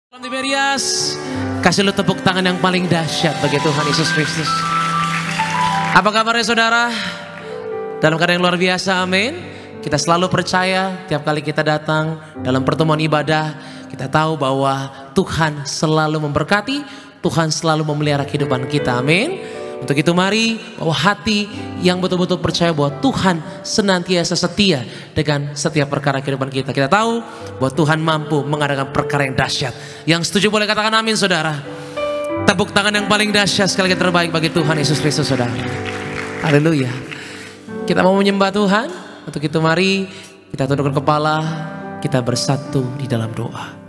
Salam Tiberias, kasih lu tepuk tangan yang paling dahsyat bagi Tuhan Yesus Kristus. Apa kabarnya saudara? Dalam keadaan yang luar biasa, amin. Kita selalu percaya tiap kali kita datang dalam pertemuan ibadah, kita tahu bahwa Tuhan selalu memberkati, Tuhan selalu memelihara kehidupan kita, amin. Untuk itu mari bawa hati yang betul-betul percaya bahwa Tuhan senantiasa setia dengan setiap perkara kehidupan kita. Kita tahu bahwa Tuhan mampu mengadakan perkara yang dahsyat. Yang setuju boleh katakan amin saudara. Tepuk tangan yang paling dahsyat sekali lagi terbaik bagi Tuhan Yesus Kristus saudara. Haleluya. Kita mau menyembah Tuhan. Untuk itu mari kita tundukkan kepala, kita bersatu di dalam doa.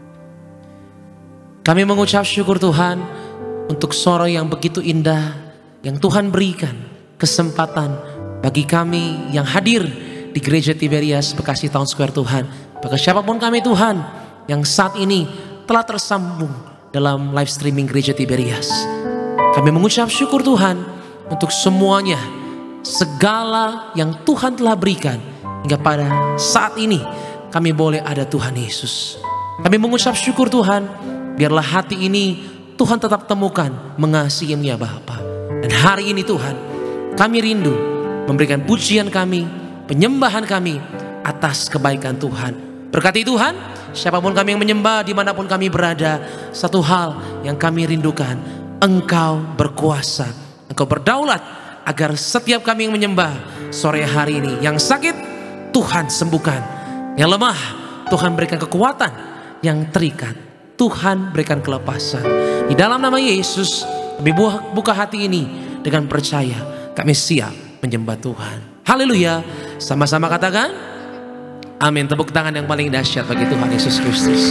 Kami mengucap syukur Tuhan untuk sore yang begitu indah yang Tuhan berikan kesempatan bagi kami yang hadir di Gereja Tiberias Bekasi Town Square Tuhan. Bagi siapapun kami Tuhan yang saat ini telah tersambung dalam live streaming Gereja Tiberias. Kami mengucap syukur Tuhan untuk semuanya, segala yang Tuhan telah berikan hingga pada saat ini kami boleh ada Tuhan Yesus. Kami mengucap syukur Tuhan, biarlah hati ini Tuhan tetap temukan mengasihi ya Bapa. Dan hari ini Tuhan, kami rindu memberikan pujian kami, penyembahan kami atas kebaikan Tuhan. Berkati Tuhan, siapapun kami yang menyembah dimanapun kami berada, satu hal yang kami rindukan, Engkau berkuasa, Engkau berdaulat, agar setiap kami yang menyembah sore hari ini, yang sakit Tuhan sembuhkan, yang lemah Tuhan berikan kekuatan, yang terikat Tuhan berikan kelepasan. Di dalam nama Yesus kami buka hati ini dengan percaya kami siap menyembah Tuhan. Haleluya. Sama-sama katakan amin. Tepuk tangan yang paling dahsyat bagi Tuhan Yesus Kristus.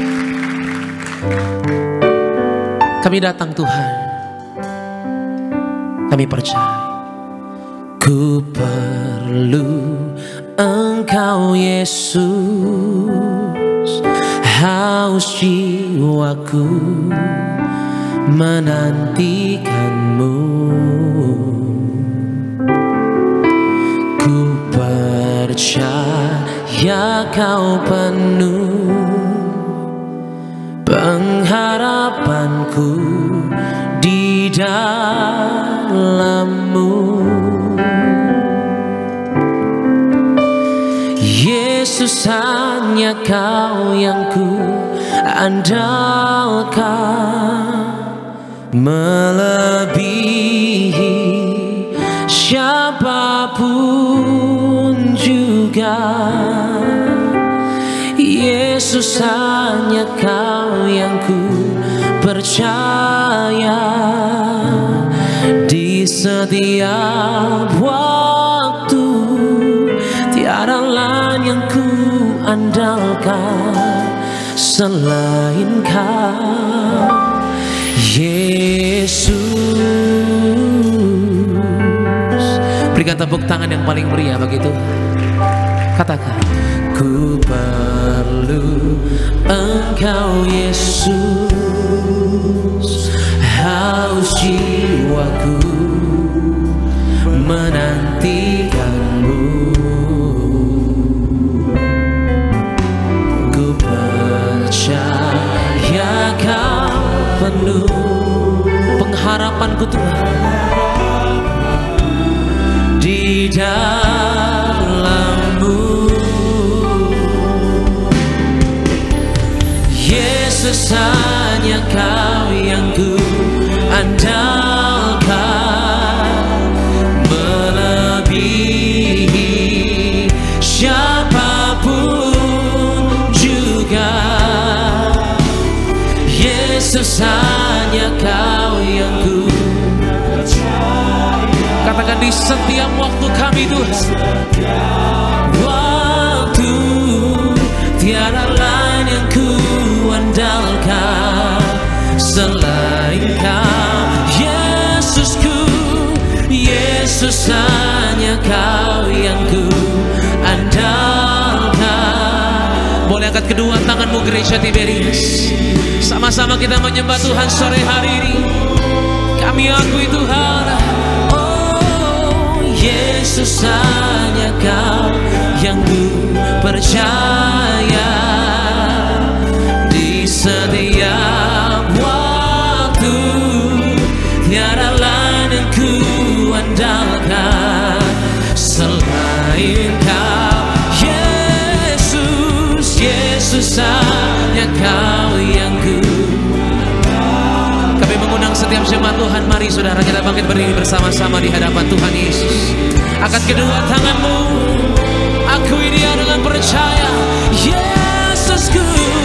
Kami datang Tuhan, kami percaya ku perlu Engkau Yesus. Haus jiwaku menantikanmu. Ku percaya kau penuh pengharapanku di dalam-Mu. Yesus, hanya Kau yang ku andalkan, melebihi siapapun juga. Yesus, hanya Kau yang ku percaya di setiap waktu. Tiada lain yang ku andalkan selain Kau, Yesus. Berikan tepuk tangan yang paling meriah bagi Tuhan. Katakan, ku perlu Engkau Yesus. Haus jiwaku menantikanmu. Ku percaya Kau penuh pengharapanku Tuhan di dalam-Mu. Yesus, hanya Kau yang ku andalkan, melebihi siapapun juga. Yesus, hanya Kau yang ku percaya. Katakan di setiap waktu kami Tuhan, waktu tiada lain yang ku andalkan selain Kau, Yesusku. Yesus, hanya Kau yang ku andalkan. Boleh angkat kedua tanganmu Gereja Tiberias, sama-sama kita menyembah Tuhan sore hari ini. Kami akui Tuhan, oh Yesus, hanya Kau yang ku percaya di setiap Yesus hanya Kau yang ku. Kami mengundang setiap jemaat Tuhan, mari saudara kita bangkit berdiri bersama-sama di hadapan Tuhan Yesus. Angkat kedua tanganmu, akui Dia dengan percaya. Yesusku,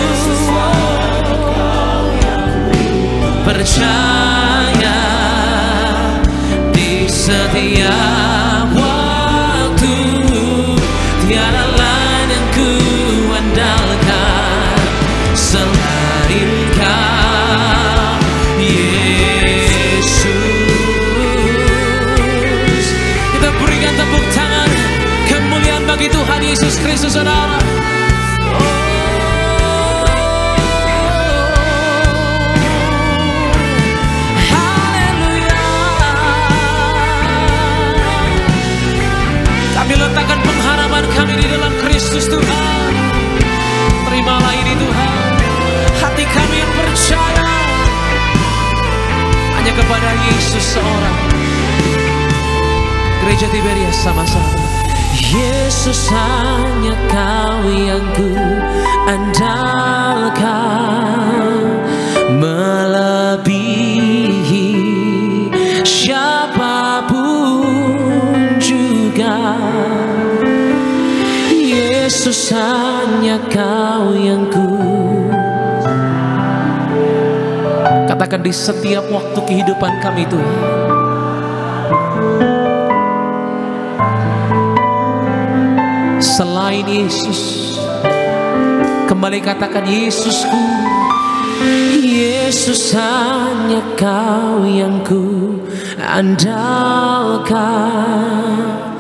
percaya di setiap waktu, tiada lain yang ku andalkan selain Kau, Yesus. Kita berikan tepuk tangan kemuliaan bagi Tuhan Yesus Kristus, saudara. Kami letakkan pengharapan kami di dalam Kristus, Tuhan. Terimalah ini, Tuhan. Hati kami yang percaya hanya kepada Yesus seorang. Gereja Tiberias sama-sama. Yesus hanya Kau yang ku andalkan, melebihi siapapun juga. Yesus hanya Kau yang ku. Katakan di setiap waktu kehidupan kami, Tuhan. Selain Yesus, kembali katakan Yesusku. Yesus hanya Kau yang ku andalkan,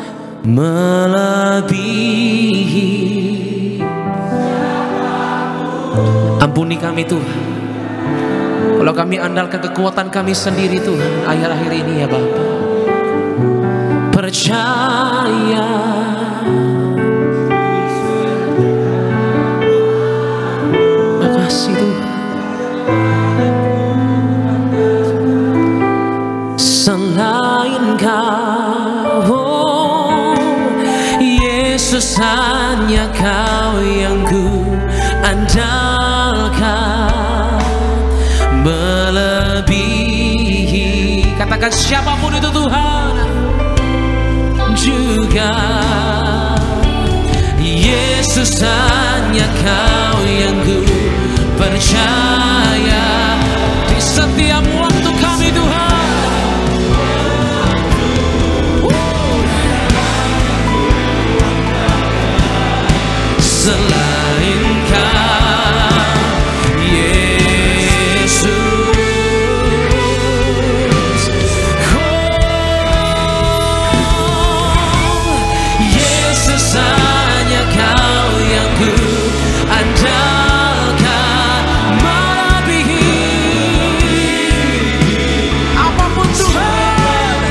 melebihi. Ampuni kami, Tuhan, kalau kami andalkan kekuatan kami sendiri, Tuhan, akhir-akhir ini ya Bapa. Percaya makasih Tuhan. Selain Kau, Yesus hanya Kau yang ku andalkan, melebihi. Katakan siapapun itu, Tuhan, juga. Yesus hanya Kau yang ku percaya di setiap waktu kami, Tuhan. Selain Kau, Yesus, Yesus hanya Kau yang ku andalkan, melebihi apapun, Tuhan.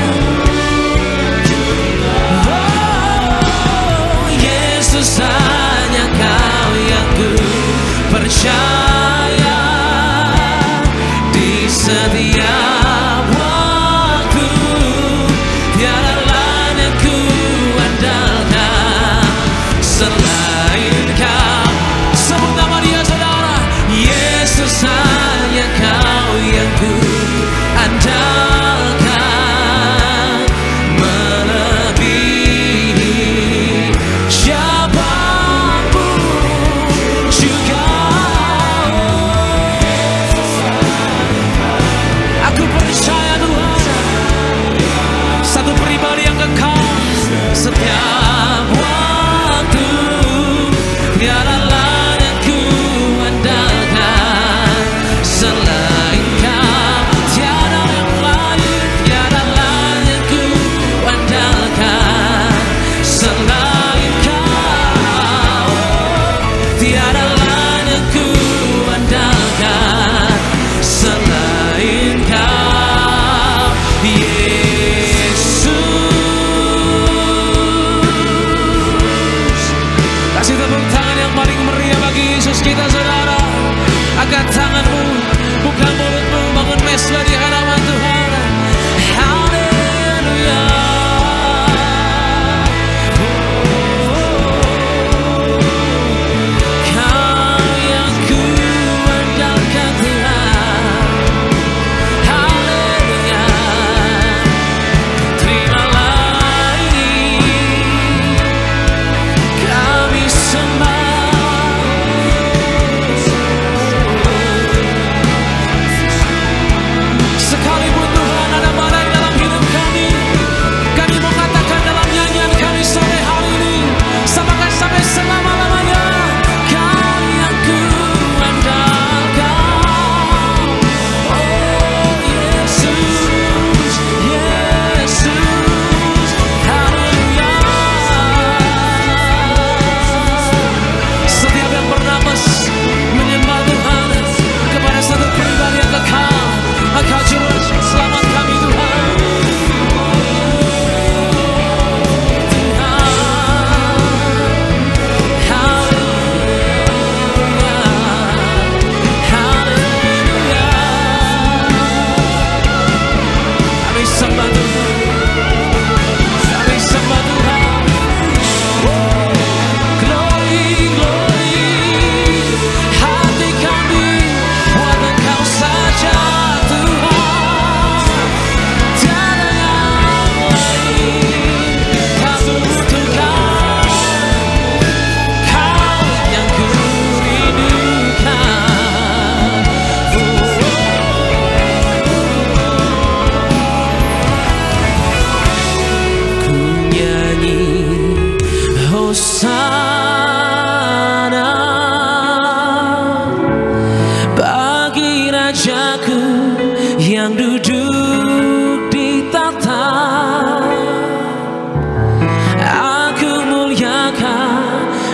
Oh, Yesus hanya Kau yang ku percaya di setiap waktu, tiada lain yang ku andalkan selain Kau. Sebut nama Dia, saudara. Yesus hanya Kau yang ku andalkan, melebihi siapapun juga. Aku percaya, Tuhan, satu pribadi yang kekal setiap waktu, tiada lain yang ku andalkan selain Kau. Tiada yang lain, tiada lain yang ku andalkan selain Kau. Tiada lain yang ku andalkan selain Kau, Yesus. Kasih tepuk tangan yang paling meriah bagi Yesus kita, saudara. Angkat tanganmu, buka mulutmu, bangun mesbah di hadapan Tuhan. Haleluya. Kau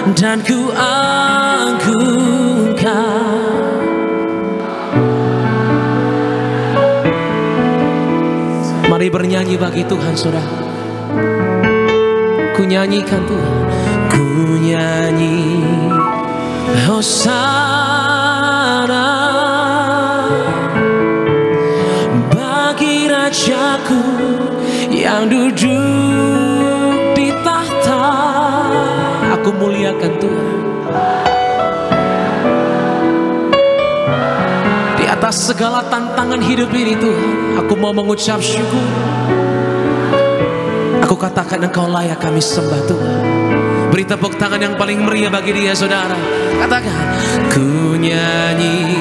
dan ku agungkan. Mari bernyanyi bagi Tuhan, saudara. Ku nyanyikan Tuhan, ku nyanyi Hosana bagi Rajaku yang duduk di tahta. Aku muliakan Tuhan. Di atas segala tantangan hidup ini Tuhan, aku mau mengucap syukur. Aku katakan Engkau layak kami sembah Tuhan. Beri tepuk tangan yang paling meriah bagi Dia, saudara. Katakan, ku nyanyi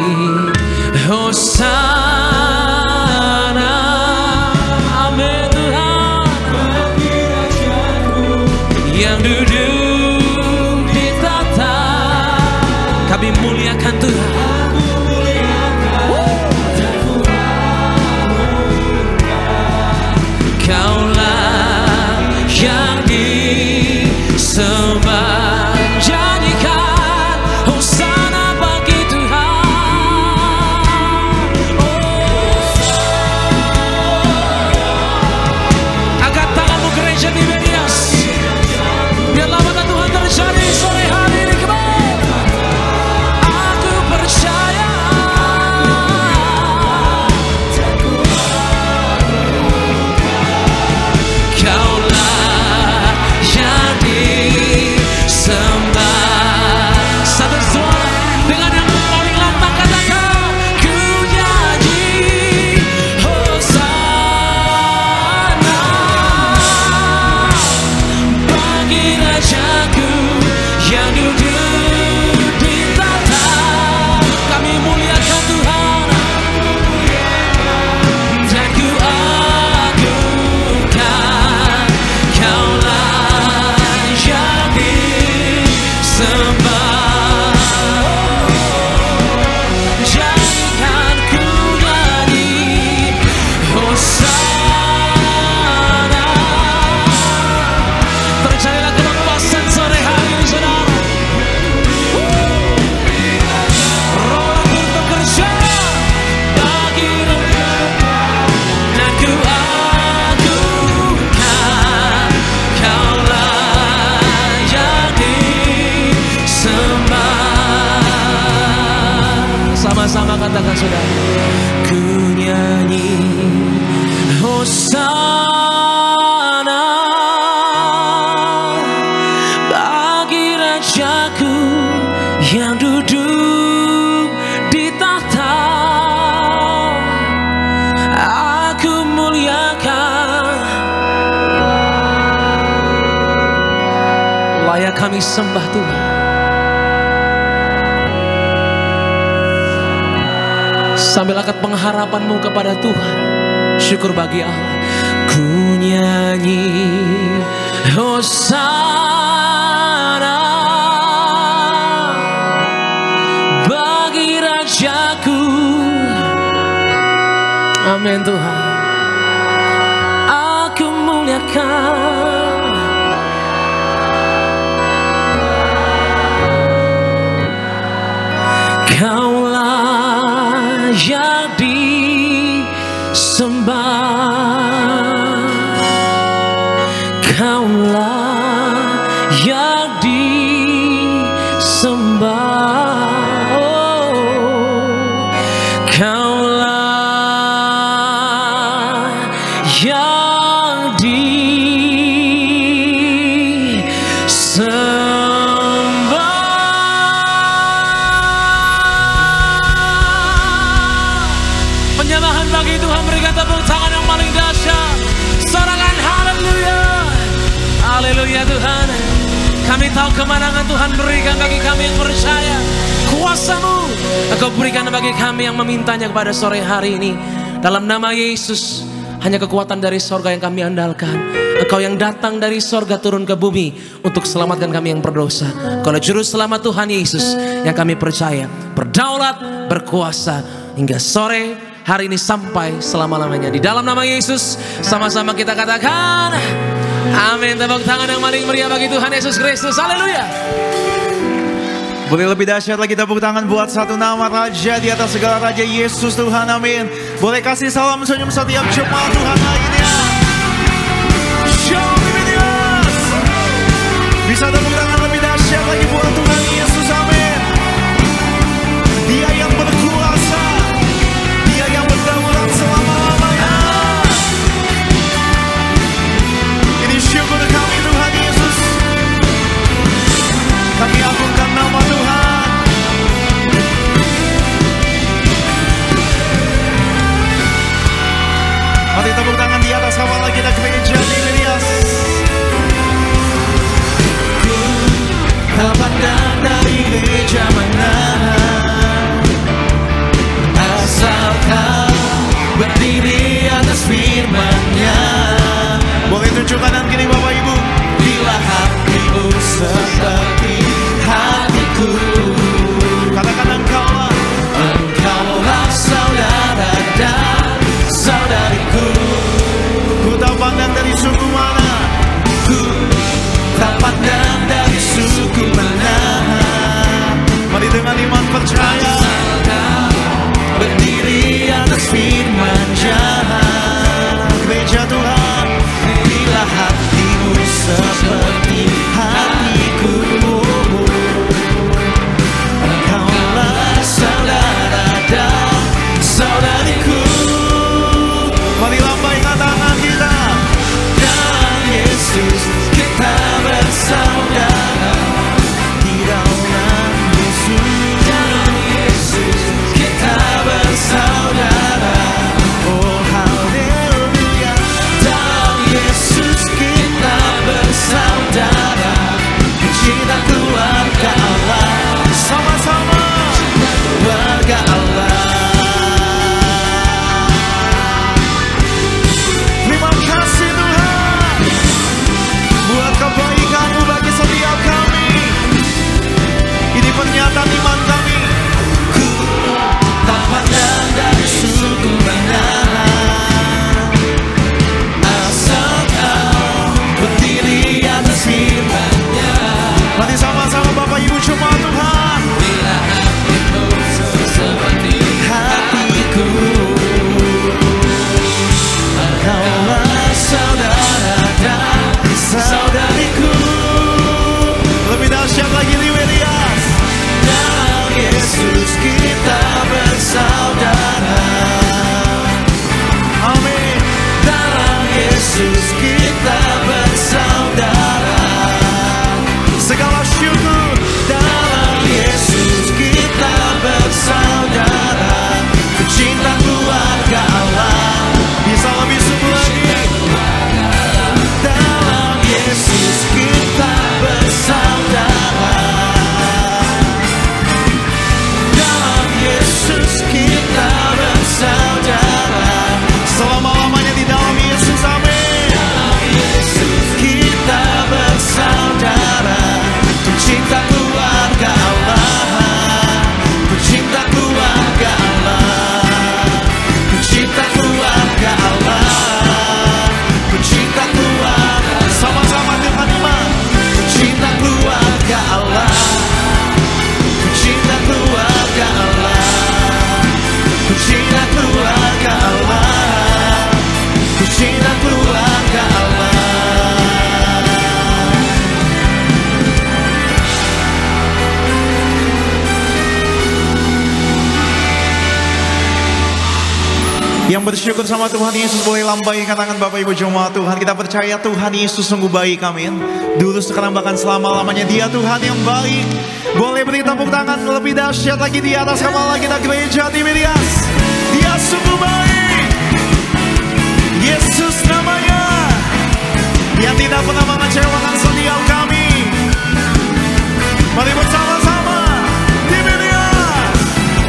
Hosana. Amin Tuhan. Bagi Rajaku yang duduk di tahta. Kami muliakan Tuhan. Kaulah yang disembah. Nyanyikan Hosana bagi Tuhan. Angkat tanganmu gereja Tiberias. Biarlah mata Tuhan terjadi sore hari ini. Aku percaya. Kaulah yang disembah. Satu suara dengan yang paling lantang katakan, ku nyanyi Hosana bagi Rajaku yang duduk di tahta. Kami muliakan Tuhan dan ku agungkan. Kaulah yang disembah. Jadikan ku nyanyi Hosana. Terjadilah kelepasan sore hari ini, saudara. Roh Kudus bekerja bagi dan ku agungkan. Kaulah yang disembah. Sama-sama katakan, saudara. Ku nyanyi Hosana bagi Rajaku yang duduk di tahta. Aku muliakan. Layak kami sembah Tuhan. Sambil angkat pengharapanmu kepada Tuhan. Syukur bagi Allah. Ku nyanyi Hosana bagi Rajaku. Amin Tuhan. Aku muliakan. Kaulah yang disembah. Kaulah yang disembah. Kaulah yang disembah. Penyembahan bagi Tuhan, berikan tepuk tangan yang paling dahsyat. Sorangan haleluya. Haleluya Tuhan. Kami tahu kemenangan Tuhan berikan bagi kami yang percaya. Kuasa-Mu Engkau berikan bagi kami yang memintanya kepada sore hari ini. Dalam nama Yesus, hanya kekuatan dari sorga yang kami andalkan. Engkau yang datang dari sorga turun ke bumi untuk selamatkan kami yang berdosa. Engkau juru selamat Tuhan Yesus yang kami percaya. Berdaulat, berkuasa hingga sore hari ini sampai selama-lamanya. Di dalam nama Yesus, sama-sama kita katakan Amin. Tepuk tangan yang paling meriah bagi Tuhan Yesus Kristus. Haleluya. Boleh lebih dahsyat lagi tepuk tangan buat satu nama Raja di atas segala Raja, Yesus Tuhan, amin. Boleh kasih salam senyum setiap jemaat Tuhan lainnya. Shalom Ibadias. Bisa tepuk tangan lebih dahsyat lagi buat Tuhan Yesus, amin. Dia yang berkuasa, Dia yang berdaulat selama-lamanya. Ini syukur kami Tuhan Yesus. Kami agungkan nama Tuhan. Mari tepuk tangan di atas kapal kita gereja di Ibadias. Ku tak pandang dari gereja mana, asal kau berdiri atas firman-Nya. Boleh tunjuk kanan kiri Bapak Ibu. Bila hatimu seperti hatiku, katakan engkaulah saudara dan saudariku. Ku tak pandang dari suku mana, ku tak pandang dari suku mana. Mari dengan iman percaya, berdiri atas firman-Nya. Gereja Tuhan, bila hatimu seperti hatiku, engkaulah saudara dan saudariku. Mari lambaikan tangan kita. Dan Yesus kita bersaudara di dalam Yesus. Dan Yesus kita bersaudara. Oh haleluya. Dan Yesus kita bersaudara. Cinta keluarga Allah, sama-sama keluarga Allah. Terima kasih Tuhan buat kebaikan-Mu bagi setiap kami. Ini pernyataan iman kami. Ku tak pandang dari suku mana, asal kau berdiri atas firman-Nya. Mari sama-sama Bapak Ibu jemaat Tuhan. Bila hatimu seperti hatiku, engkaulah saudara dan saudariku. Lebih dahsyat lagi di Ibadias. Dan Yesus kita bersaudara. Amin. Dalam Yesus kita bersaudara. Segala syukur, dalam Yesus kita bersaudara. Cinta keluarga Allah. Bisa lebih sungguh lagi. Dalam Yesus kita bersaudara. Dalam Yesus kita bersaudara. Selama-lamanya di dalam Yesus, amin. Dalam Yesus kita bersaudara. Cinta keluarga Allah, cinta keluarga Allah, cinta keluarga Allah, cinta keluarga. Sama-sama dengan iman. Cinta keluarga Allah, cinta keluarga Allah, cinta keluarga Allah, cinta keluarga Allah. Yang bersyukur sama Tuhan Yesus boleh lambaikan tangan Bapak Ibu jemaat Tuhan. Kita percaya Tuhan Yesus sungguh baik, amin. Dulu sekarang bahkan selama-lamanya Dia Tuhan yang baik. Boleh beri tepuk tangan lebih dahsyat lagi di atas kepala kita gereja di Ibadias. Dia sungguh baik. Yesus namanya, yang tidak pernah mengecewakan setiap kami. Mari bersama-sama di Ibadias.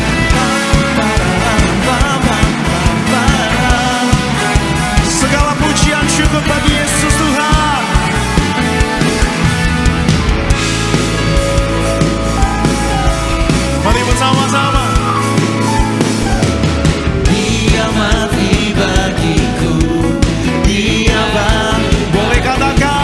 Segala pujian syukur bagi Yesus Tuhan. Mari bersama-sama. Dia mati bagiku, Dia boleh katakan.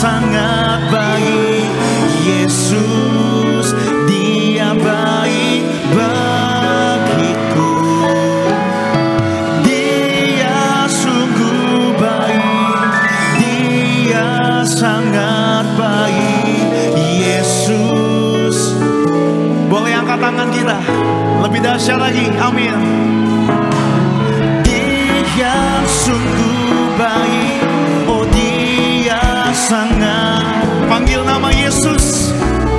sangat baik. Yesus, Dia baik bagiku. Dia sungguh baik, Dia sangat baik. Yesus. Boleh angkat tangan kita lebih dahsyat lagi, amin. Dia sungguh baik, oh Dia sangat. Panggil nama Yesus.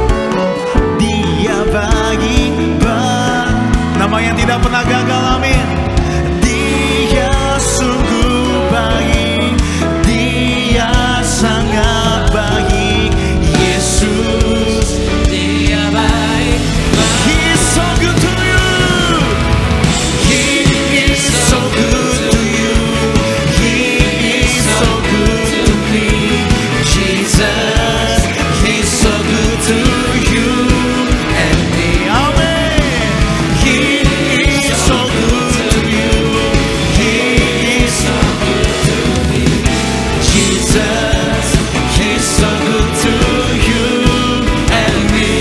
Dia baik, nama yang tidak pernah gagal, amin. Dia sungguh baik, Dia sangat baik. Yesus, Dia baik. He is so good to you. He is so good to you. He is so good to me. Jesus, He's so good to you and me. Amen. He is so good to you. He is so good to me. Jesus, He's so good to you and me.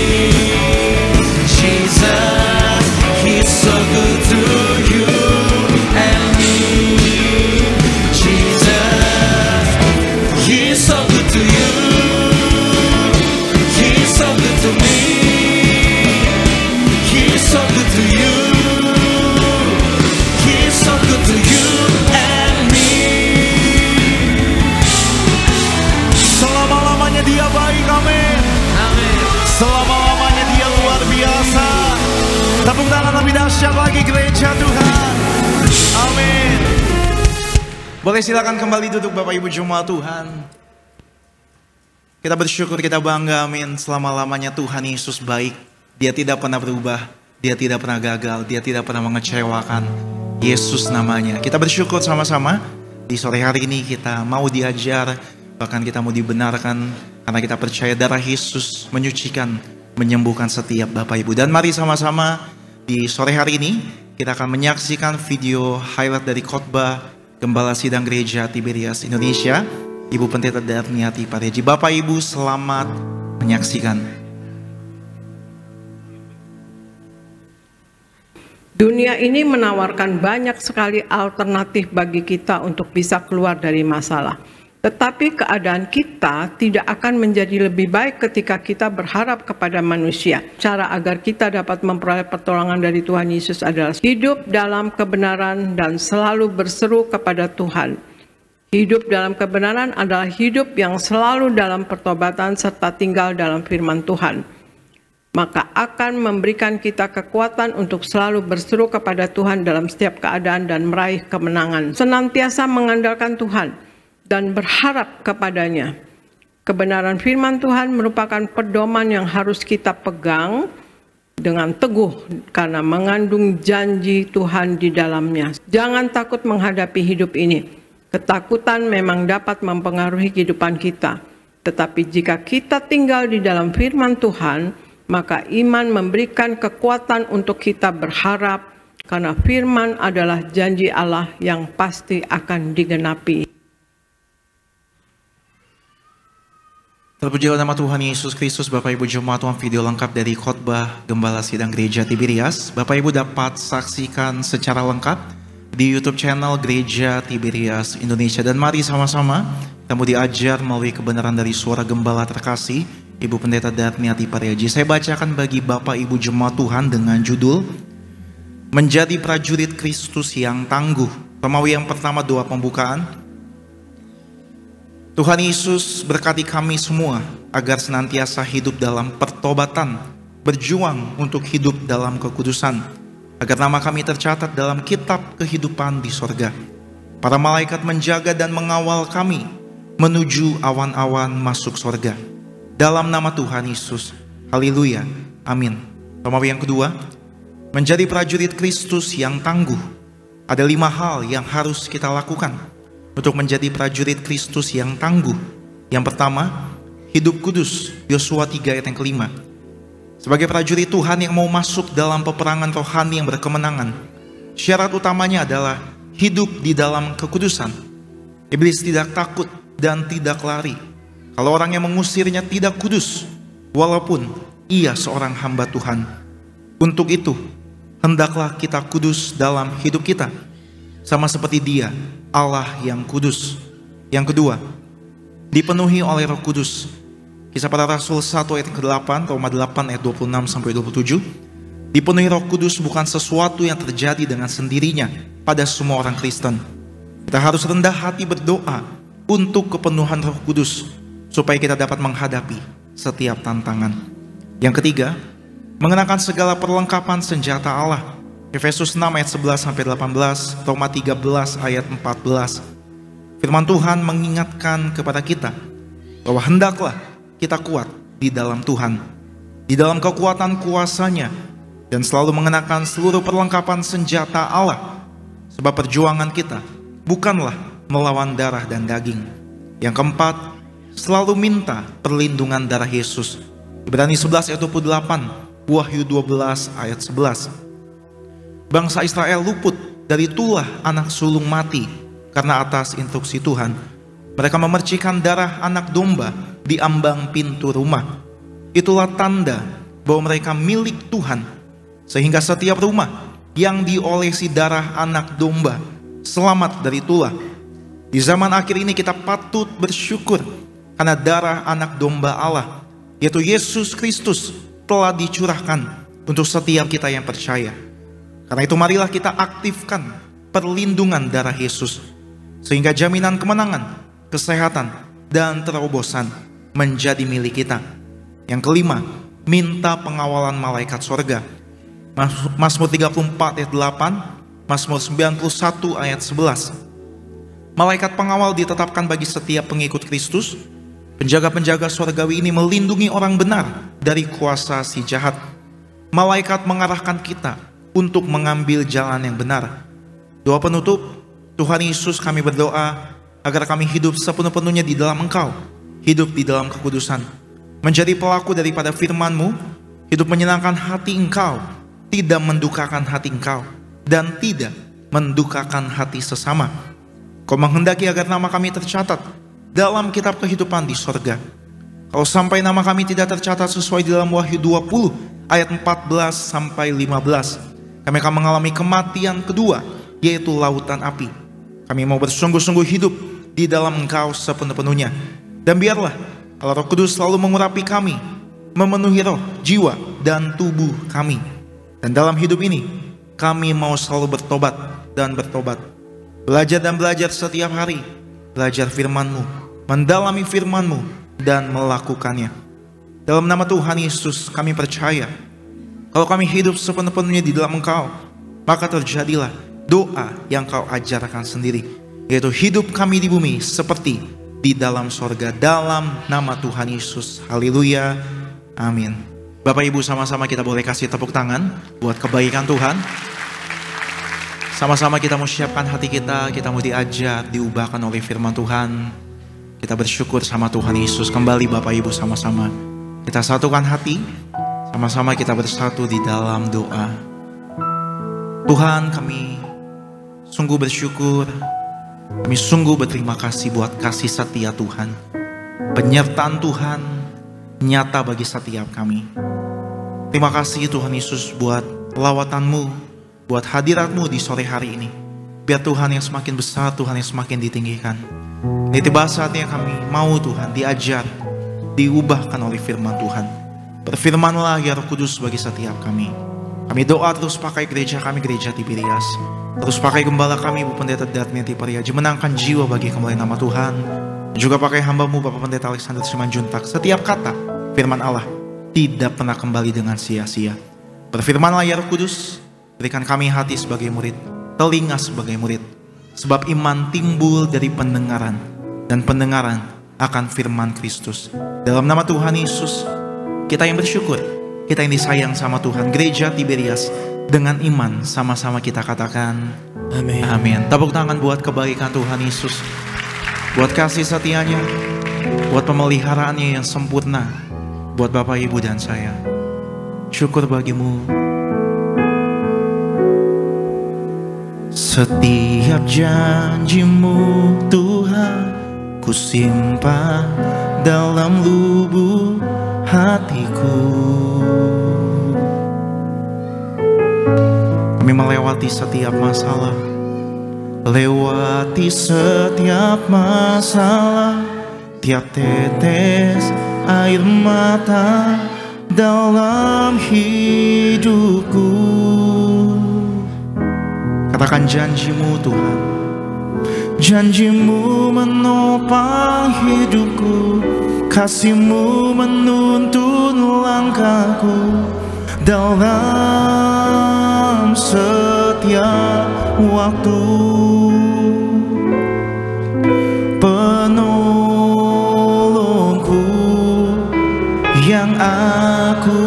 Jesus, He's so good to you and me. Jesus, He's so good to you. He's so good to me. He's so good to you. He's so good to you and me. Selama-lamanya Dia baik, amin. Selama-lamanya Dia luar biasa. Tepuk tangan lebih dahsyat lagi gereja Tuhan. Amin. Boleh silakan kembali duduk Bapak Ibu jemaat Tuhan. Kita bersyukur, kita bangga, amin. Selama-lamanya Tuhan Yesus baik. Dia tidak pernah berubah, Dia tidak pernah gagal, Dia tidak pernah mengecewakan. Yesus namanya. Kita bersyukur sama-sama. Di sore hari ini kita mau diajar, bahkan kita mau dibenarkan, karena kita percaya darah Yesus menyucikan, menyembuhkan setiap Bapak Ibu. Dan mari sama-sama di sore hari ini kita akan menyaksikan video highlight dari khotbah Gembala Sidang Gereja Tiberias Indonesia, Ibu Pendeta Darmiati Pareji. Bapak Ibu selamat menyaksikan. Dunia ini menawarkan banyak sekali alternatif bagi kita untuk bisa keluar dari masalah. Tetapi keadaan kita tidak akan menjadi lebih baik ketika kita berharap kepada manusia. Cara agar kita dapat memperoleh pertolongan dari Tuhan Yesus adalah hidup dalam kebenaran dan selalu berseru kepada Tuhan. Hidup dalam kebenaran adalah hidup yang selalu dalam pertobatan serta tinggal dalam firman Tuhan. Maka akan memberikan kita kekuatan untuk selalu berseru kepada Tuhan dalam setiap keadaan dan meraih kemenangan. Senantiasa mengandalkan Tuhan dan berharap kepadanya. Kebenaran firman Tuhan merupakan pedoman yang harus kita pegang dengan teguh karena mengandung janji Tuhan di dalamnya. Jangan takut menghadapi hidup ini. Ketakutan memang dapat mempengaruhi kehidupan kita. Tetapi jika kita tinggal di dalam firman Tuhan, maka iman memberikan kekuatan untuk kita berharap, karena firman adalah janji Allah yang pasti akan digenapi. Terpujilah nama Tuhan Yesus Kristus. Bapak Ibu jemaat Tuhan, video lengkap dari khotbah Gembala Sidang Gereja Tiberias Bapak Ibu dapat saksikan secara lengkap di YouTube channel Gereja Tiberias Indonesia. Dan mari sama-sama kita mau diajar melalui kebenaran dari suara Gembala terkasih Ibu Pendeta Darmiati Pareji. Saya bacakan bagi Bapak Ibu jemaat Tuhan dengan judul Menjadi Prajurit Kristus yang Tangguh. Romawi yang pertama, doa pembukaan. Tuhan Yesus berkati kami semua agar senantiasa hidup dalam pertobatan, berjuang untuk hidup dalam kekudusan, agar nama kami tercatat dalam kitab kehidupan di sorga. Para malaikat menjaga dan mengawal kami menuju awan-awan masuk sorga. Dalam nama Tuhan Yesus. Haleluya. Amin. Romawi yang kedua. Menjadi prajurit Kristus yang tangguh. Ada 5 hal yang harus kita lakukan untuk menjadi prajurit Kristus yang tangguh. Yang pertama, hidup kudus. Yosua 3 ayat yang kelima. Sebagai prajurit Tuhan yang mau masuk dalam peperangan rohani yang berkemenangan, syarat utamanya adalah hidup di dalam kekudusan. Iblis tidak takut dan tidak lari. kalau orang yang mengusirnya tidak kudus, walaupun ia seorang hamba Tuhan. Untuk itu, hendaklah kita kudus dalam hidup kita, sama seperti Dia, Allah yang kudus. Yang kedua, dipenuhi oleh Roh Kudus. Kisah Para Rasul 1 ayat ke-8, Roma 8 ayat 26-27. Dipenuhi Roh Kudus bukan sesuatu yang terjadi dengan sendirinya pada semua orang Kristen. Kita harus rendah hati berdoa untuk kepenuhan Roh Kudus, supaya kita dapat menghadapi setiap tantangan. Yang ketiga, mengenakan segala perlengkapan senjata Allah. Efesus 6 ayat 11-18, Roma 13 ayat 14. Firman Tuhan mengingatkan kepada kita bahwa hendaklah kita kuat di dalam Tuhan, di dalam kekuatan kuasa-Nya, dan selalu mengenakan seluruh perlengkapan senjata Allah. Sebab perjuangan kita bukanlah melawan darah dan daging. Yang keempat, selalu minta perlindungan darah Yesus. Ibrani 11 ayat 28, Wahyu 12 ayat 11. Bangsa Israel luput dari tulah anak sulung mati karena atas instruksi Tuhan mereka memercikan darah anak domba di ambang pintu rumah. Itulah tanda bahwa mereka milik Tuhan, sehingga setiap rumah yang diolesi darah anak domba selamat dari tulah. Di zaman akhir ini kita patut bersyukur karena darah anak domba Allah, yaitu Yesus Kristus, telah dicurahkan untuk setiap kita yang percaya. Karena itu marilah kita aktifkan perlindungan darah Yesus, sehingga jaminan kemenangan, kesehatan, dan terobosan menjadi milik kita. Yang kelima, minta pengawalan malaikat sorga. Mazmur 34 ayat 8, Mazmur 91 ayat 11. Malaikat pengawal ditetapkan bagi setiap pengikut Kristus. Penjaga-penjaga surgawi ini melindungi orang benar dari kuasa si jahat. Malaikat mengarahkan kita untuk mengambil jalan yang benar. Doa penutup, Tuhan Yesus, kami berdoa agar kami hidup sepenuh-penuhnya di dalam Engkau, hidup di dalam kekudusan, menjadi pelaku daripada firman-Mu, hidup menyenangkan hati Engkau, tidak mendukakan hati Engkau, dan tidak mendukakan hati sesama. Kau menghendaki agar nama kami tercatat dalam kitab kehidupan di sorga. Kalau sampai nama kami tidak tercatat sesuai di dalam Wahyu 20 ayat 14-15, kami akan mengalami kematian kedua, yaitu lautan api. Kami mau bersungguh-sungguh hidup di dalam Engkau sepenuh-penuhnya. Dan biarlah Allah Roh Kudus selalu mengurapi kami, memenuhi roh, jiwa, dan tubuh kami. Dan dalam hidup ini, kami mau selalu bertobat dan bertobat. Belajar dan belajar setiap hari. Belajar firman-Mu, mendalami firman-Mu, dan melakukannya. Dalam nama Tuhan Yesus kami percaya, kalau kami hidup sepenuh-penuhnya di dalam Engkau, maka terjadilah doa yang Kau ajarkan sendiri, yaitu hidup kami di bumi seperti di dalam sorga. Dalam nama Tuhan Yesus, haleluya, amin. Bapak Ibu, sama-sama kita boleh kasih tepuk tangan buat kebaikan Tuhan. Sama-sama kita mau siapkan hati kita mau diajar, diubahkan oleh firman Tuhan. Kita bersyukur sama Tuhan Yesus. Kembali Bapak Ibu, sama-sama kita satukan hati, sama-sama kita bersatu di dalam doa. Tuhan, kami sungguh bersyukur, kami sungguh berterima kasih buat kasih setia Tuhan. Penyertaan Tuhan nyata bagi setiap kami. Terima kasih Tuhan Yesus buat lawatan-Mu, buat hadirat-Mu di sore hari ini. Biar Tuhan yang semakin besar, Tuhan yang semakin ditinggikan. Ini tiba saatnya kami mau Tuhan diajar, diubahkan oleh firman Tuhan. Berfirmanlah ya Roh Kudus bagi setiap kami. Kami doa terus pakai gereja kami, Gereja Tiberias. Terus pakai gembala kami, Bu Pendeta Darmiati Pariaji, menangkan jiwa bagi kembali nama Tuhan. Juga pakai hamba-Mu Bapak Pendeta Alexander Simanjuntak. Setiap kata firman Allah tidak pernah kembali dengan sia-sia. Berfirmanlah ya Roh Kudus, berikan kami hati sebagai murid, telinga sebagai murid. Sebab iman timbul dari pendengaran, dan pendengaran akan firman Kristus. Dalam nama Tuhan Yesus, kita yang bersyukur, kita yang disayang sama Tuhan, Gereja Tiberias, dengan iman sama-sama kita katakan amin. Amin. Tepuk tangan buat kebaikan Tuhan Yesus, buat kasih setia-Nya, buat pemeliharaannya yang sempurna, buat Bapak Ibu dan saya. Syukur bagimu. Setiap janji-Mu Tuhan ku simpan dalam lubuk hatiku. Kami melewati setiap masalah, lewati setiap masalah, tiap tetes air mata dalam hidupku. Katakan janji-Mu Tuhan, janji-Mu menopang hidupku, kasih-Mu menuntun langkahku dalam setiap waktu. Penolongku yang aku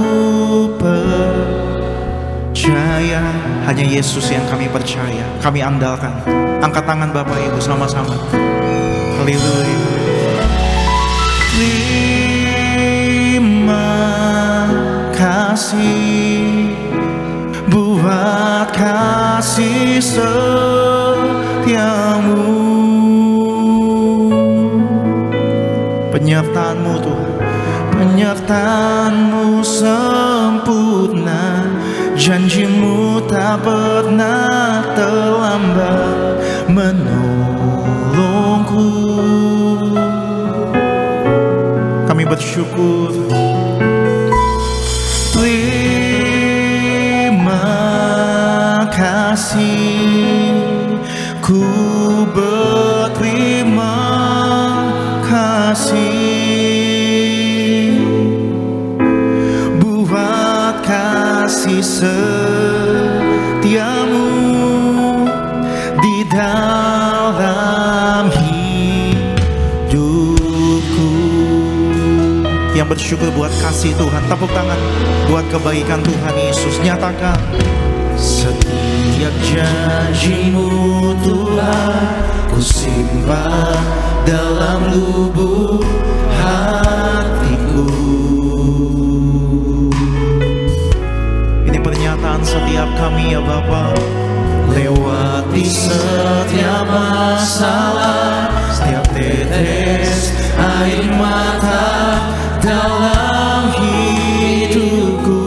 percaya, hanya Yesus yang kami percaya, kami andalkan. Angkat tangan Bapak Ibu sama-sama. Haleluya. Terima kasih buat kasih setiamu, penyertaan-Mu Tuhan, penyertaan-Mu sempurna, janji-Mu tak pernah terlambat menolongku. Kami bersyukur. Terima kasih, ku berterima kasih buat kasih setiamu di dalam hidupku. Yang bersyukur buat kasih Tuhan, tepuk tangan buat kebaikan Tuhan Yesus. Nyatakan setiap janji-Mu Tuhan, ku simpan dalam lubuk hatiku. Ini pernyataan setiap kami ya Bapa. Lewati setiap masalah, setiap tetes air mata dalam hidupku.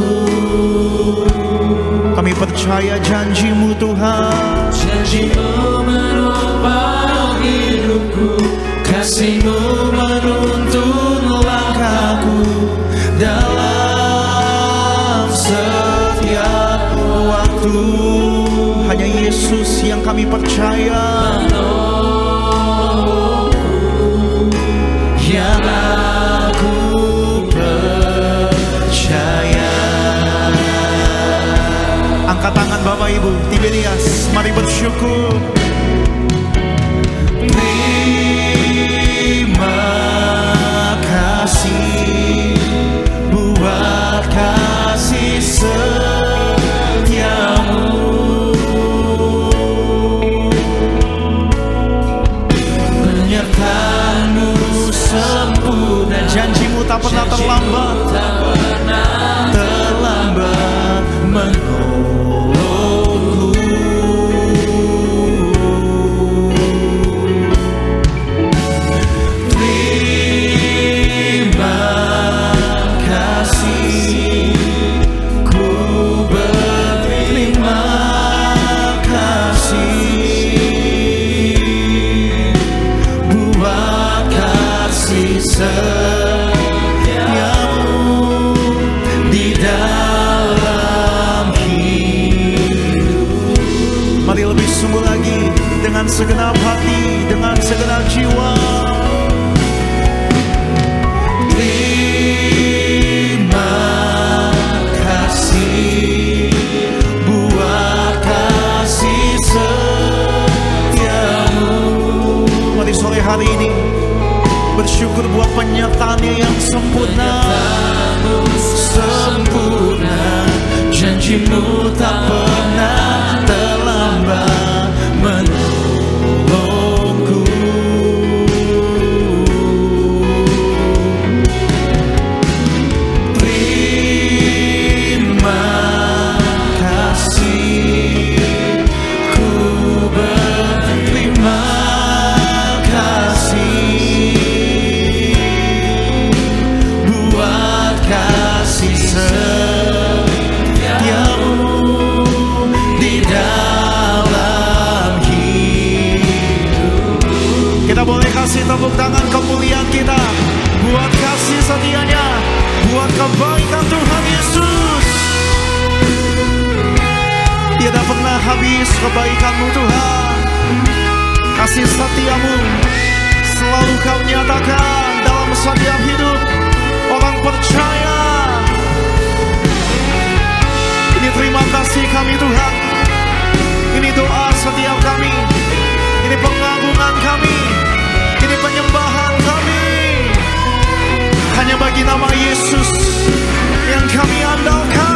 Kami percaya janji-Mu Tuhan, Janji-Mu menopang hidupku, kasih-Mu menuntun langkahku dalam setiap waktu. Hanya Yesus yang kami percaya, yang aku percaya. Angkat tangan Bapak Ibu, Tiberias, mari bersyukur. Terima kasih buat kasih setiamu, penyertaan-Mu sempurna, janji-Mu tak pernah terlambat, terlambat menolongku. Terima kasih, ku berterima kasih buat kasih setiamu di dalam hidup. Mari lebih sungguh lagi dengan segenap hati, dengan segenap jiwa. Terima kasih buat kasih setiamu. Mari sore hari ini bersyukur buat penyertaan-Nya yang sempurna, sempurna. Janji-Mu tak pernah terlambat menolongku. Terima kasih, ku berterima kasih tepuk tangan kemuliaan kita buat kasih setianya, buat kebaikan Tuhan Yesus. Tidak pernah habis kebaikan-Mu Tuhan. Kasih setiamu selalu Kau nyatakan dalam setiap hidup orang percaya. Ini terima kasih kami Tuhan. Ini doa setiap kami. Ini pengagungan kami. Ini penyembahan kami. Hanya bagi nama Yesus yang kami andalkan.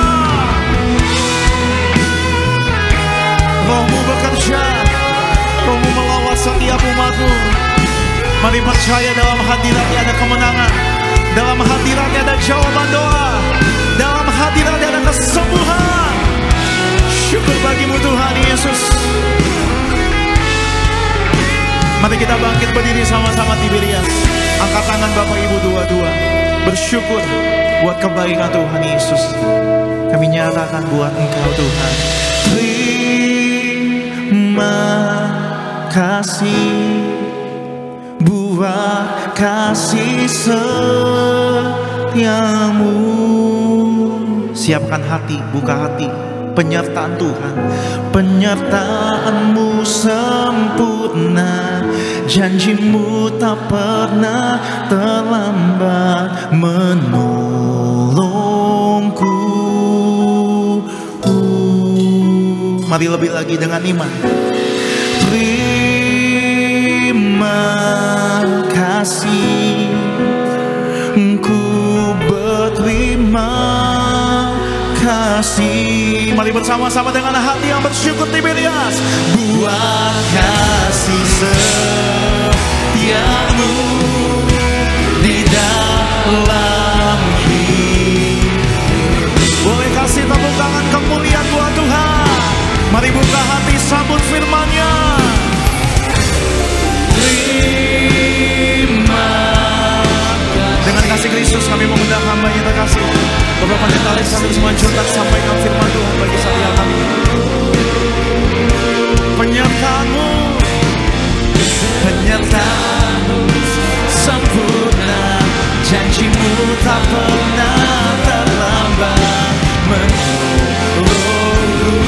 Roh-Mu bekerja, Roh-Mu melawat setiap umat-Mu. Mari percaya dalam hadirat-Nya ada kemenangan, dalam hadirat-Nya ada jawaban doa, dalam hadirat-Nya ada kesembuhan. Syukur bagi-Mu Tuhan Yesus. Mari kita bangkit berdiri sama-sama Tiberias. Angkat tangan Bapak Ibu dua-dua. Bersyukur buat kebaikan Tuhan Yesus. Kami nyatakan buat Engkau Tuhan. Terima kasih buat kasih setiamu. Siapkan hati, buka hati. Penyertaan Tuhan, penyertaan-Mu sempurna, janji-Mu tak pernah terlambat menolongku. Mari lebih lagi dengan iman. Terima kasih, ku berterima kasih. Mari bersama-sama dengan hati yang bersyukur Tiberias. Buat kasih setiamu di dalam hidup. Boleh kasih tepuk tangan kemuliaan buat Tuhan. Mari buka hati sambut firman-Nya. Terima kasih. Dengan kasih Kristus kami mengundang hamba-Nya terkasih Bapak Pendeta Alexander Simanjuntak sampaikan firman Tuhan bagi setiap kami. Penyertaan-Mu, penyertaan-Mu sempurna, janji-Mu tak pernah terlambat menolongku.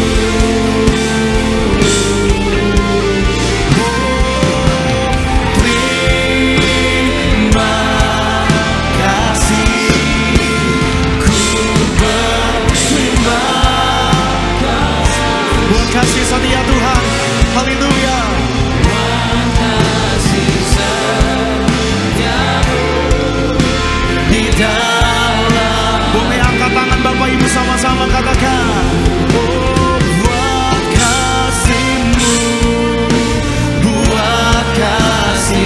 Terima kasih, ku berterima kasih buat kasih setia Tuhan. Haleluya. Buat kasih setiamu di dalam. Boleh angkat tangan Bapak Ibu sama-sama katakan. Oh, buat kasih-Mu, buat kasih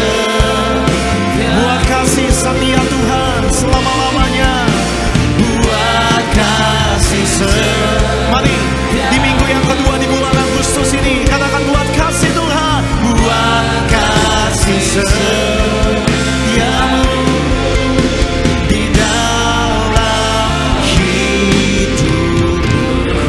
buat kasih setia Tuhan selama-lamanya. Buat kasih Mari di minggu yang kedua di bulan Agustus ini katakan buat kasih Tuhan. Buat kasih setiamu di dalam hidupku.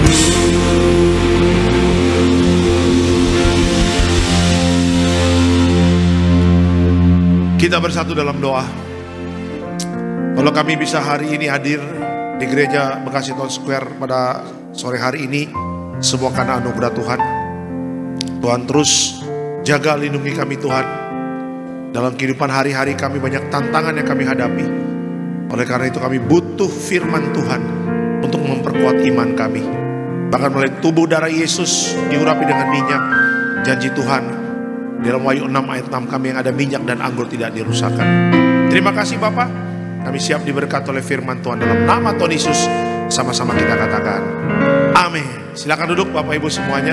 Kita bersatu dalam doa. Kalau kami bisa hari ini hadir di gereja Bekasi Town Square pada sore hari ini, semua karena anugerah Tuhan. Tuhan terus jaga lindungi kami Tuhan. Dalam kehidupan hari-hari kami banyak tantangan yang kami hadapi. Oleh karena itu kami butuh firman Tuhan untuk memperkuat iman kami. Bahkan melalui tubuh darah Yesus diurapi dengan minyak. Janji Tuhan dalam Wahyu 6 ayat 6 kami yang ada minyak dan anggur tidak dirusakkan. Terima kasih Bapak. Kami siap diberkati oleh firman Tuhan dalam nama Tuhan Yesus. Sama-sama kita katakan amin. Silakan duduk Bapak Ibu semuanya.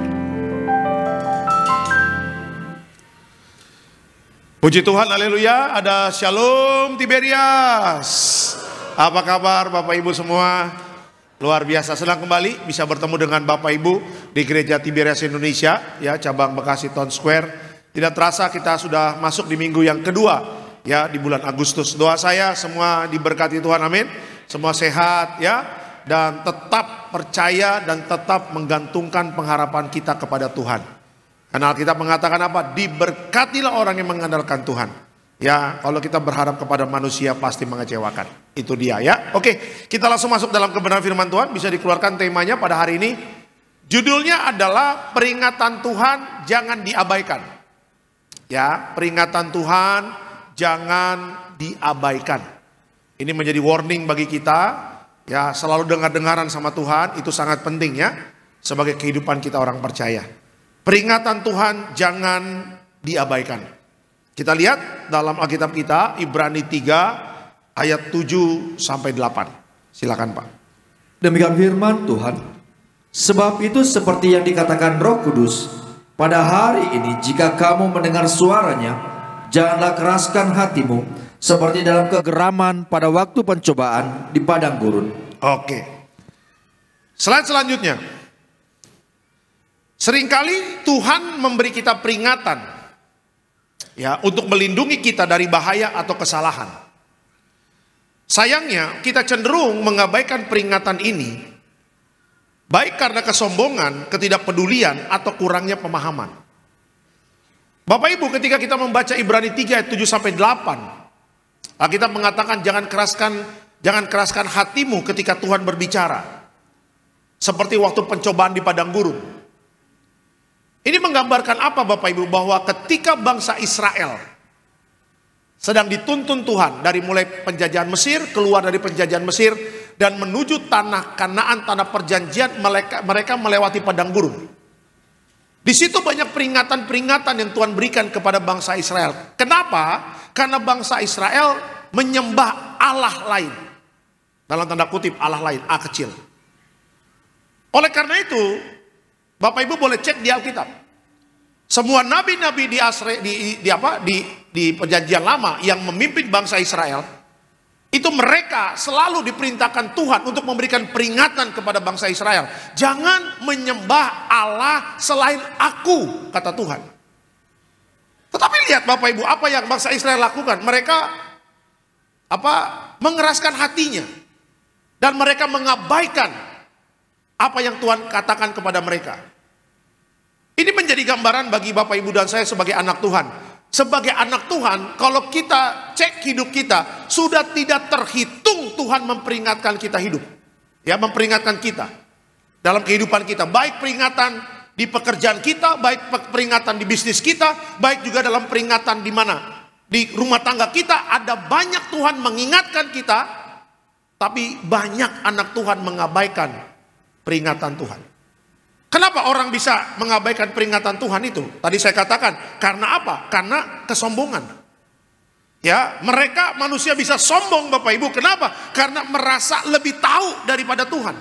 Puji Tuhan, haleluya. Ada Shalom Tiberias. Apa kabar Bapak Ibu semua? Luar biasa, senang kembali bisa bertemu dengan Bapak Ibu di Gereja Tiberias Indonesia, ya, cabang Bekasi Town Square. Tidak terasa kita sudah masuk di minggu yang kedua, ya, di bulan Agustus. Doa saya semua diberkati Tuhan, amin. Semua sehat, ya, dan tetap percaya dan tetap menggantungkan pengharapan kita kepada Tuhan. Karena Alkitab mengatakan apa? Diberkatilah orang yang mengandalkan Tuhan. Ya, kalau kita berharap kepada manusia pasti mengecewakan. Itu dia ya. Oke, kita langsung masuk dalam kebenaran firman Tuhan. Bisa dikeluarkan temanya pada hari ini. Judulnya adalah peringatan Tuhan jangan diabaikan. Ya, peringatan Tuhan jangan diabaikan. Ini menjadi warning bagi kita. Ya, selalu dengar-dengaran sama Tuhan itu sangat penting ya. Sebagai kehidupan kita orang percaya. Peringatan Tuhan jangan diabaikan. Kita lihat dalam Alkitab kita, Ibrani 3 ayat 7 sampai 8. Silakan Pak. Demikian firman Tuhan. Sebab itu seperti yang dikatakan Roh Kudus, pada hari ini jika kamu mendengar suaranya, janganlah keraskan hatimu seperti dalam kegeraman pada waktu pencobaan di padang gurun. Oke. Slide selanjutnya. Seringkali Tuhan memberi kita peringatan. Ya, untuk melindungi kita dari bahaya atau kesalahan. Sayangnya kita cenderung mengabaikan peringatan ini, baik karena kesombongan, ketidakpedulian, atau kurangnya pemahaman. Bapak Ibu, ketika kita membaca Ibrani 3 ayat 7 sampai 8, Alkitab mengatakan jangan keraskan hatimu ketika Tuhan berbicara. Seperti waktu pencobaan di padang gurun. Ini menggambarkan apa Bapak Ibu? Bahwa ketika bangsa Israel sedang dituntun Tuhan dari mulai penjajahan Mesir, keluar dari penjajahan Mesir dan menuju tanah Kanaan, tanah perjanjian, mereka melewati padang gurun. Di situ banyak peringatan-peringatan yang Tuhan berikan kepada bangsa Israel. Kenapa? Karena bangsa Israel menyembah Allah lain. Dalam tanda kutip Allah lain, A kecil. Oleh karena itu, Bapak Ibu boleh cek di Alkitab. Semua nabi-nabi di perjanjian lama yang memimpin bangsa Israel, itu mereka selalu diperintahkan Tuhan untuk memberikan peringatan kepada bangsa Israel. Jangan menyembah Allah selain aku, kata Tuhan. Tetapi lihat Bapak Ibu, apa yang bangsa Israel lakukan? Mereka mengeraskan hatinya dan mereka mengabaikan apa yang Tuhan katakan kepada mereka. Ini menjadi gambaran bagi Bapak Ibu dan saya sebagai anak Tuhan. Sebagai anak Tuhan, kalau kita cek hidup kita, sudah tidak terhitung Tuhan memperingatkan kita hidup. Ya, memperingatkan kita dalam kehidupan kita. Baik peringatan di pekerjaan kita, baik peringatan di bisnis kita, baik juga dalam peringatan di mana? Di rumah tangga kita, ada banyak Tuhan mengingatkan kita, tapi banyak anak Tuhan mengabaikan peringatan Tuhan. Kenapa orang bisa mengabaikan peringatan Tuhan itu? Tadi saya katakan, karena apa? Karena kesombongan. Ya, mereka manusia bisa sombong Bapak Ibu. Kenapa? Karena merasa lebih tahu daripada Tuhan.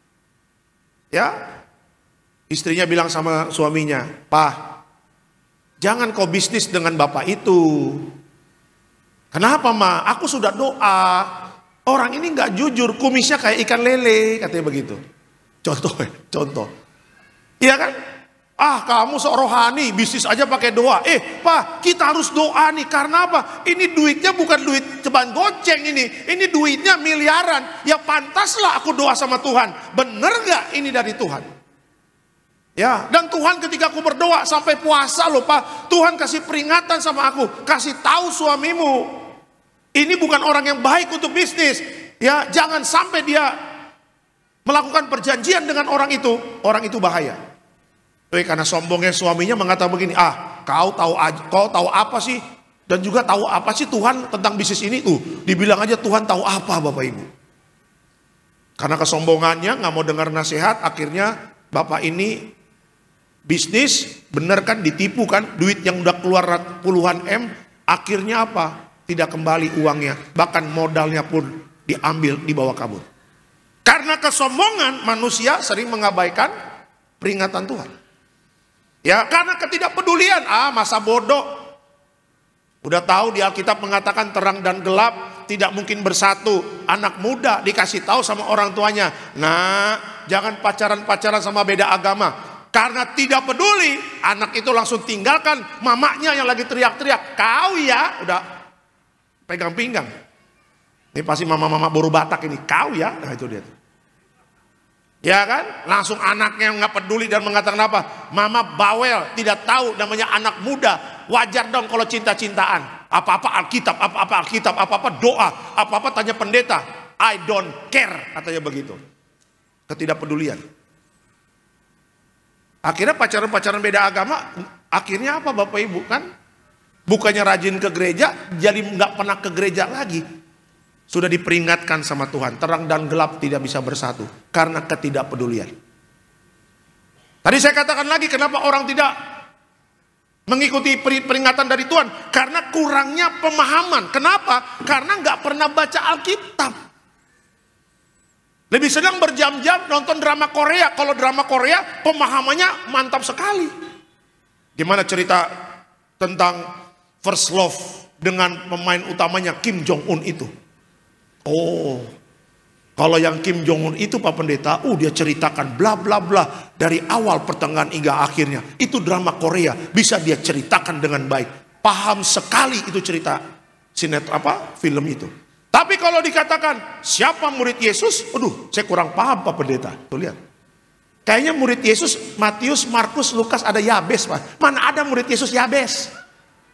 Ya, istrinya bilang sama suaminya, "Pak, jangan kau bisnis dengan bapak itu." "Kenapa, Ma? Aku sudah doa. Orang ini nggak jujur, kumisnya kayak ikan lele," katanya begitu. Contoh. Iya kan? Kamu sok rohani, bisnis aja pakai doa. Pak, kita harus doa nih. Karena apa? Ini duitnya bukan duit ceban goceng ini. Ini duitnya miliaran. Ya pantaslah aku doa sama Tuhan. Bener gak ini dari Tuhan? Ya, dan Tuhan ketika aku berdoa sampai puasa loh Pak. Tuhan kasih peringatan sama aku. Kasih tahu suamimu. Ini bukan orang yang baik untuk bisnis. Ya, jangan sampai dia melakukan perjanjian dengan orang itu bahaya. Karena sombongnya suaminya mengatakan begini, kau tahu apa sih? Dan juga tahu apa sih Tuhan tentang bisnis ini? Dibilang aja Tuhan tahu apa Bapak Ibu. Karena kesombongannya nggak mau dengar nasihat, akhirnya Bapak ini bisnis bener kan ditipu kan, duit yang udah keluar puluhan M, akhirnya apa? Tidak kembali uangnya, bahkan modalnya pun diambil, dibawa kabur. Karena kesombongan manusia sering mengabaikan peringatan Tuhan. Ya, karena ketidakpedulian, masa bodoh. Udah tahu di Alkitab mengatakan terang dan gelap tidak mungkin bersatu. Anak muda dikasih tahu sama orang tuanya, "Nah, jangan pacaran sama beda agama." Karena tidak peduli, anak itu langsung tinggalkan mamanya yang lagi teriak-teriak, "Kau ya," udah pegang pinggang. Ini pasti mama-mama boru Batak ini, "Kau ya." Nah itu dia. Ya kan? Langsung anaknya nggak peduli dan mengatakan apa? Mama bawel, tidak tahu namanya anak muda. Wajar dong kalau cinta-cintaan. Apa-apa Alkitab, apa-apa Alkitab, apa-apa doa, apa-apa tanya pendeta. I don't care, katanya begitu. Ketidakpedulian. Akhirnya pacaran-pacaran beda agama, akhirnya apa Bapak Ibu kan? Bukannya rajin ke gereja, jadi nggak pernah ke gereja lagi. Sudah diperingatkan sama Tuhan, terang dan gelap tidak bisa bersatu karena ketidakpedulian. Tadi saya katakan lagi, kenapa orang tidak mengikuti peringatan dari Tuhan? Karena kurangnya pemahaman. Kenapa? Karena nggak pernah baca Alkitab. Lebih senang berjam-jam nonton drama Korea. Kalau drama Korea pemahamannya mantap sekali. Gimana cerita tentang First Love dengan pemain utamanya Kim Jong Un itu? Oh, kalau yang Kim Jong Un itu Pak Pendeta, dia ceritakan bla bla bla dari awal pertengahan hingga akhirnya. Itu drama Korea, bisa dia ceritakan dengan baik. Paham sekali itu cerita film itu. Tapi kalau dikatakan siapa murid Yesus, saya kurang paham Pak Pendeta. Tuh lihat. Kayaknya murid Yesus Matius, Markus, Lukas ada Yabes, Pak. Mana ada murid Yesus Yabes?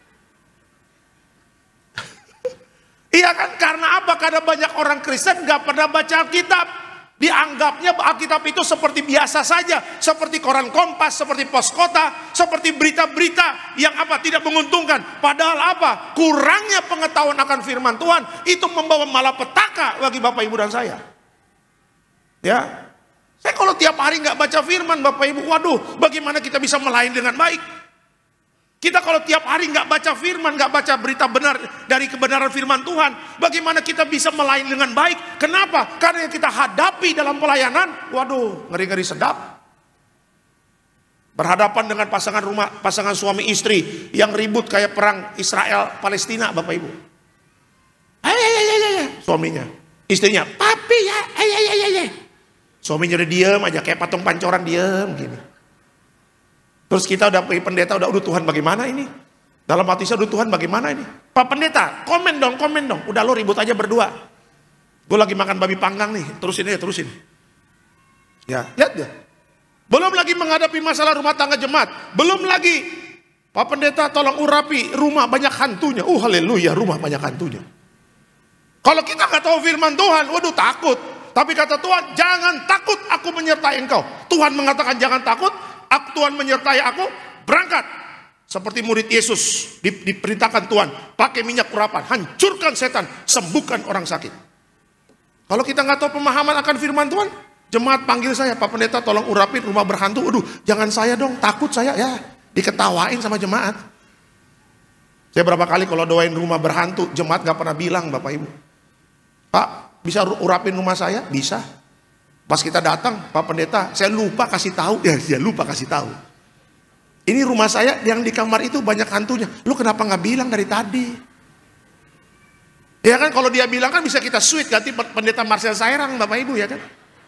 Iya kan, karena apa? Karena banyak orang Kristen gak pernah baca Alkitab. Dianggapnya Alkitab itu seperti biasa saja, seperti koran Kompas, seperti Pos Kota, seperti berita-berita yang tidak menguntungkan. Padahal apa? Kurangnya pengetahuan akan firman Tuhan itu membawa malapetaka bagi Bapak Ibu dan saya. Ya, saya kalau tiap hari nggak baca firman Bapak Ibu, bagaimana kita bisa melayani dengan baik? Kita kalau tiap hari nggak baca firman, nggak baca berita benar dari kebenaran firman Tuhan, bagaimana kita bisa melayani dengan baik? Kenapa? Karena yang kita hadapi dalam pelayanan, ngeri-ngeri sedap. Berhadapan dengan pasangan suami istri yang ribut kayak perang Israel Palestina, Bapak Ibu. Suaminya, istrinya, papi ya, Suaminya udah diem aja kayak patung pancoran, diem gini. Terus kita udah pendeta, udah Tuhan bagaimana ini? Dalam hati saya, Tuhan bagaimana ini? Pak Pendeta, komen dong. Udah lo ribut aja berdua. Gue lagi makan babi panggang nih, terusin. Ya, lihat deh. Belum lagi menghadapi masalah rumah tangga jemaat. Belum lagi, Pak Pendeta tolong urapi rumah banyak hantunya. Haleluya, rumah banyak hantunya. Kalau kita nggak tahu firman Tuhan, takut. Tapi kata Tuhan, jangan takut, aku menyertai engkau. Tuhan mengatakan jangan takut. Tuhan menyertai aku, berangkat. Seperti murid Yesus diperintahkan Tuhan, pakai minyak urapan, hancurkan setan, sembuhkan orang sakit. Kalau kita nggak tahu pemahaman akan firman Tuhan, jemaat panggil saya, Pak Pendeta tolong urapin rumah berhantu. Jangan saya dong, takut saya ya. Diketawain sama jemaat. Saya berapa kali kalau doain rumah berhantu, jemaat nggak pernah bilang, Bapak Ibu, Pak bisa urapin rumah saya? Bisa. Pas kita datang, Pak Pendeta, saya lupa kasih tahu. Ya lupa kasih tahu. Ini rumah saya yang di kamar itu banyak hantunya. Lu kenapa nggak bilang dari tadi? Ya kan, kalau dia bilang kan bisa kita switch ganti Pendeta Marcel Sairang, Bapak Ibu, ya kan?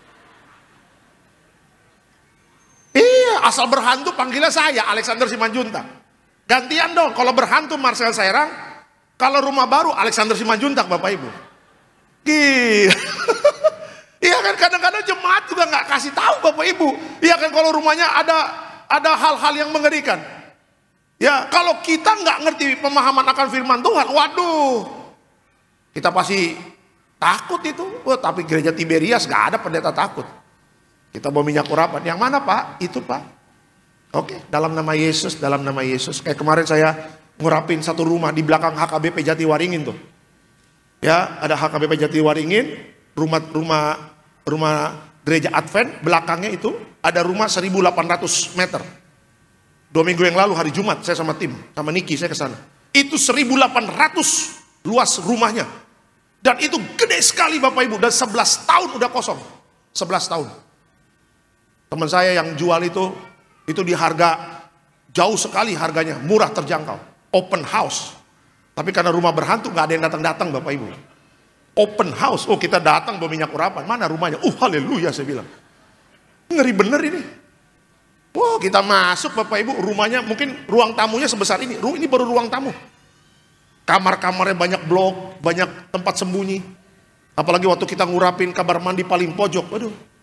Iya, asal berhantu panggilnya saya, Alexander Simanjuntak. Gantian dong, kalau berhantu Marcel Sairang, kalau rumah baru Alexander Simanjuntak, Bapak Ibu. Gila. Iya kan, kadang-kadang jemaat juga nggak kasih tahu Bapak Ibu. Iya kan, kalau rumahnya ada hal-hal yang mengerikan. Ya, kalau kita nggak ngerti pemahaman akan firman Tuhan, kita pasti takut itu. Tapi gereja Tiberias nggak ada pendeta takut. Kita bawa minyak urapan. Yang mana Pak? Itu Pak. Oke, dalam nama Yesus, dalam nama Yesus. Kayak kemarin saya ngurapin satu rumah di belakang HKBP Jatiwaringin tuh. Ya, ada HKBP Jatiwaringin, rumah gereja Advent, belakangnya itu ada rumah 1.800 meter. 2 minggu yang lalu hari Jumat saya sama tim, sama Niki saya ke sana. Itu 1.800 luas rumahnya. Dan itu gede sekali Bapak Ibu, dan 11 tahun udah kosong. 11 tahun. Teman saya yang jual itu di harga jauh sekali harganya, murah terjangkau. Open house. Tapi karena rumah berhantu nggak ada yang datang-datang Bapak Ibu. Open house, kita datang bawa minyak urapan, mana rumahnya? Haleluya saya bilang. Ngeri bener ini. Kita masuk Bapak Ibu, rumahnya mungkin ruang tamunya sebesar ini. Ini baru ruang tamu. Kamar-kamarnya banyak blok, banyak tempat sembunyi. Apalagi waktu kita ngurapin kamar mandi paling pojok.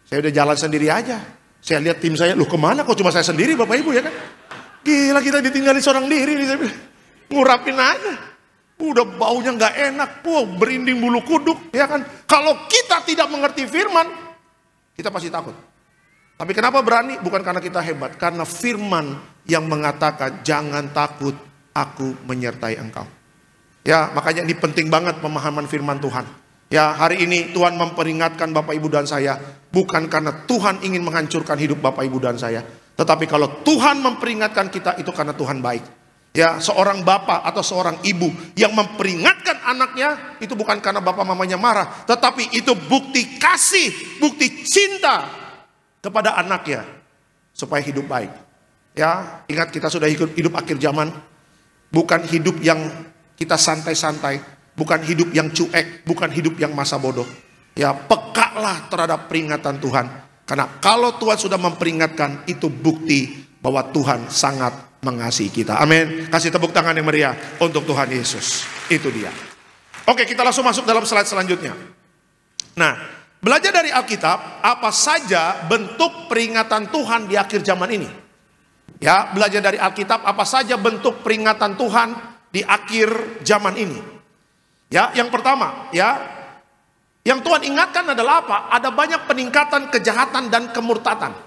Saya udah jalan sendiri aja. Saya lihat tim saya, loh kemana kok cuma saya sendiri Bapak Ibu ya kan? Gila kita ditinggalin seorang diri nih, saya bilang. Ngurapin aja. Udah baunya nggak enak, berinding bulu kuduk ya kan. Kalau kita tidak mengerti firman, kita pasti takut. Tapi kenapa berani? Bukan karena kita hebat, karena firman yang mengatakan jangan takut, aku menyertai engkau. Ya, makanya ini penting banget pemahaman firman Tuhan. Ya, hari ini Tuhan memperingatkan Bapak Ibu dan saya, bukan karena Tuhan ingin menghancurkan hidup Bapak Ibu dan saya, tetapi kalau Tuhan memperingatkan kita itu karena Tuhan baik. Ya, seorang bapak atau seorang ibu yang memperingatkan anaknya itu bukan karena bapak mamanya marah, tetapi itu bukti kasih, bukti cinta kepada anaknya supaya hidup baik. Ya, ingat kita sudah hidup akhir zaman, bukan hidup yang kita santai-santai, bukan hidup yang cuek, bukan hidup yang masa bodoh. Ya, pekalah terhadap peringatan Tuhan. Karena kalau Tuhan sudah memperingatkan, itu bukti bahwa Tuhan sangat mengasihi kita. Amin. Kasih tepuk tangan yang meriah untuk Tuhan Yesus. Itu dia. Oke, kita langsung masuk dalam slide selanjutnya. Nah, belajar dari Alkitab, apa saja bentuk peringatan Tuhan di akhir zaman ini? Ya, belajar dari Alkitab, apa saja bentuk peringatan Tuhan di akhir zaman ini? Ya, yang pertama, ya, yang Tuhan ingatkan adalah apa? Ada banyak peningkatan kejahatan dan kemurtatan.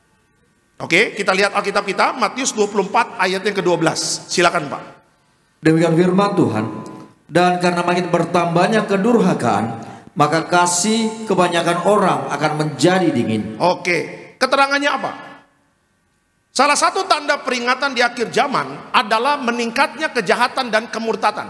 Oke, kita lihat Alkitab kita, Matius 24 ayat yang ke-12. Silakan Pak. Demikian firman Tuhan. Dan karena makin bertambahnya kedurhakaan, maka kasih kebanyakan orang akan menjadi dingin. Oke, keterangannya apa? Salah satu tanda peringatan di akhir zaman adalah meningkatnya kejahatan dan kemurtatan.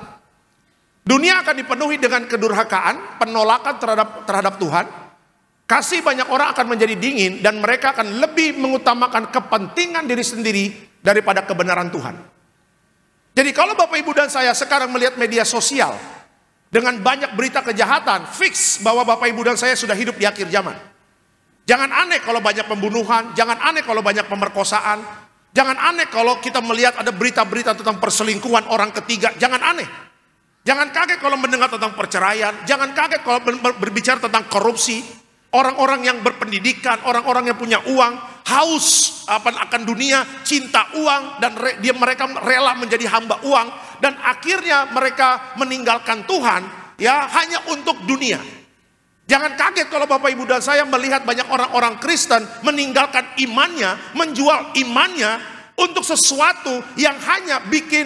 Dunia akan dipenuhi dengan kedurhakaan, penolakan terhadap Tuhan. Kasih banyak orang akan menjadi dingin dan mereka akan lebih mengutamakan kepentingan diri sendiri daripada kebenaran Tuhan. Jadi kalau Bapak Ibu dan saya sekarang melihat media sosial dengan banyak berita kejahatan, fix bahwa Bapak Ibu dan saya sudah hidup di akhir zaman. Jangan aneh kalau banyak pembunuhan, jangan aneh kalau banyak pemerkosaan, jangan aneh kalau kita melihat ada berita-berita tentang perselingkuhan orang ketiga, jangan aneh. Jangan kaget kalau mendengar tentang perceraian, jangan kaget kalau berbicara tentang korupsi. Orang-orang yang berpendidikan, orang-orang yang punya uang, haus akan dunia, cinta uang, dan mereka rela menjadi hamba uang, dan akhirnya mereka meninggalkan Tuhan, ya hanya untuk dunia. Jangan kaget kalau Bapak Ibu dan saya melihat banyak orang-orang Kristen meninggalkan imannya, menjual imannya untuk sesuatu yang hanya bikin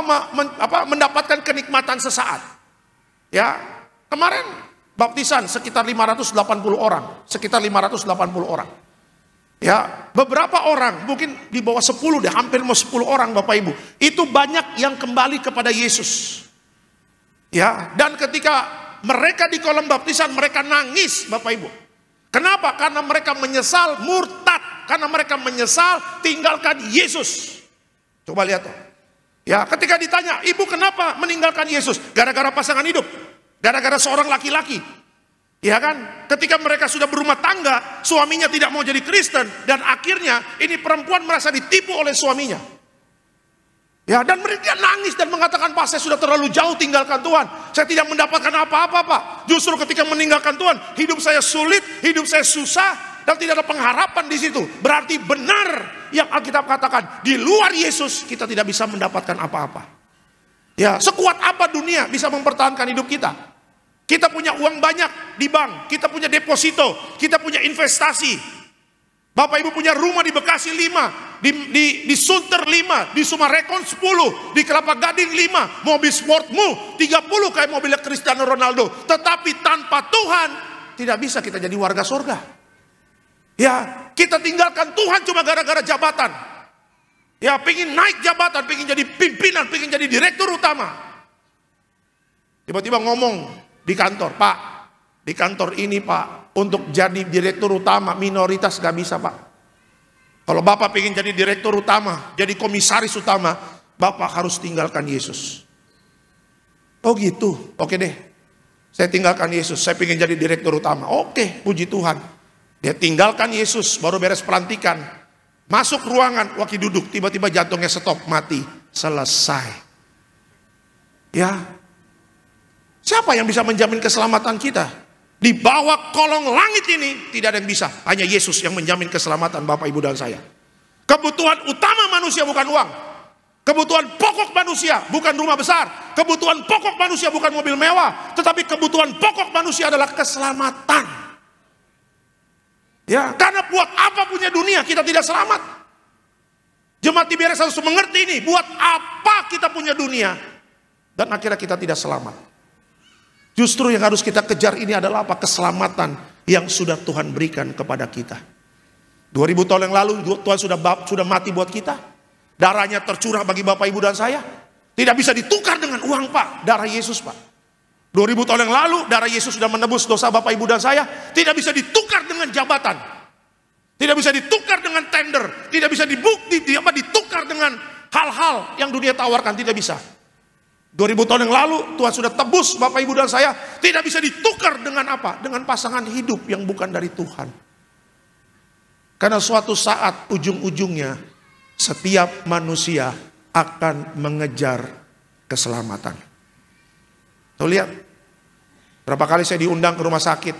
mendapatkan kenikmatan sesaat. Ya, kemarin baptisan sekitar 580 orang, Ya, beberapa orang, mungkin di bawah 10 deh, hampir mau 10 orang Bapak Ibu. Itu banyak yang kembali kepada Yesus. Ya, dan ketika mereka di kolam baptisan mereka nangis Bapak Ibu. Kenapa? Karena mereka menyesal, murtad, karena mereka menyesal tinggalkan Yesus. Coba lihat tuh. Ya, ketika ditanya, "Ibu kenapa meninggalkan Yesus?" Gara-gara pasangan hidup. Gara-gara seorang laki-laki, ya kan? Ketika mereka sudah berumah tangga, suaminya tidak mau jadi Kristen, dan akhirnya ini perempuan merasa ditipu oleh suaminya. Ya, dan mereka nangis dan mengatakan, "Pak, saya sudah terlalu jauh tinggalkan Tuhan. Saya tidak mendapatkan apa-apa, Pak. Justru ketika meninggalkan Tuhan, hidup saya sulit, hidup saya susah, dan tidak ada pengharapan di situ." Berarti benar yang Alkitab katakan, di luar Yesus kita tidak bisa mendapatkan apa-apa. Ya, sekuat apa dunia bisa mempertahankan hidup kita? Kita punya uang banyak di bank, kita punya deposito, kita punya investasi. Bapak Ibu punya rumah di Bekasi 5, di Sunter 5, di Sumarekon 10, di Kelapa Gading 5, mobil sportmu 30 kayak mobilnya Cristiano Ronaldo. Tetapi tanpa Tuhan tidak bisa kita jadi warga surga. Ya, kita tinggalkan Tuhan cuma gara-gara jabatan. Ya, pengen naik jabatan, pengen jadi pimpinan, pengen jadi direktur utama. Tiba-tiba ngomong di kantor, "Pak, di kantor ini Pak, untuk jadi direktur utama minoritas gak bisa Pak. Kalau Bapak pengen jadi direktur utama, jadi komisaris utama, Bapak harus tinggalkan Yesus." Oh gitu, oke deh. Saya tinggalkan Yesus, saya pengen jadi direktur utama. Oke, puji Tuhan. Dia tinggalkan Yesus, baru beres pelantikan. Masuk ruangan, wakil duduk, tiba-tiba jantungnya stop, mati. Selesai. Ya. Siapa yang bisa menjamin keselamatan kita? Di bawah kolong langit ini tidak ada yang bisa. Hanya Yesus yang menjamin keselamatan Bapak, Ibu, dan saya. Kebutuhan utama manusia bukan uang. Kebutuhan pokok manusia bukan rumah besar. Kebutuhan pokok manusia bukan mobil mewah. Tetapi kebutuhan pokok manusia adalah keselamatan. Ya, karena buat apa punya dunia kita tidak selamat? Jemaat Tiberias harus mengerti ini. Buat apa kita punya dunia dan akhirnya kita tidak selamat? Justru yang harus kita kejar ini adalah apa? Keselamatan yang sudah Tuhan berikan kepada kita. 2000 tahun yang lalu Tuhan sudah mati buat kita. Darahnya tercurah bagi Bapak, Ibu, dan saya. Tidak bisa ditukar dengan uang, Pak. Darah Yesus, Pak. 2000 tahun yang lalu darah Yesus sudah menebus dosa Bapak, Ibu, dan saya. Tidak bisa ditukar dengan jabatan. Tidak bisa ditukar dengan tender. Tidak bisa ditukar dengan hal-hal yang dunia tawarkan. Tidak bisa. 2000 tahun yang lalu Tuhan sudah tebus Bapak, Ibu, dan saya. Tidak bisa ditukar dengan apa? Dengan pasangan hidup yang bukan dari Tuhan. Karena suatu saat ujung-ujungnya setiap manusia akan mengejar keselamatan. Tuh lihat, berapa kali saya diundang ke rumah sakit.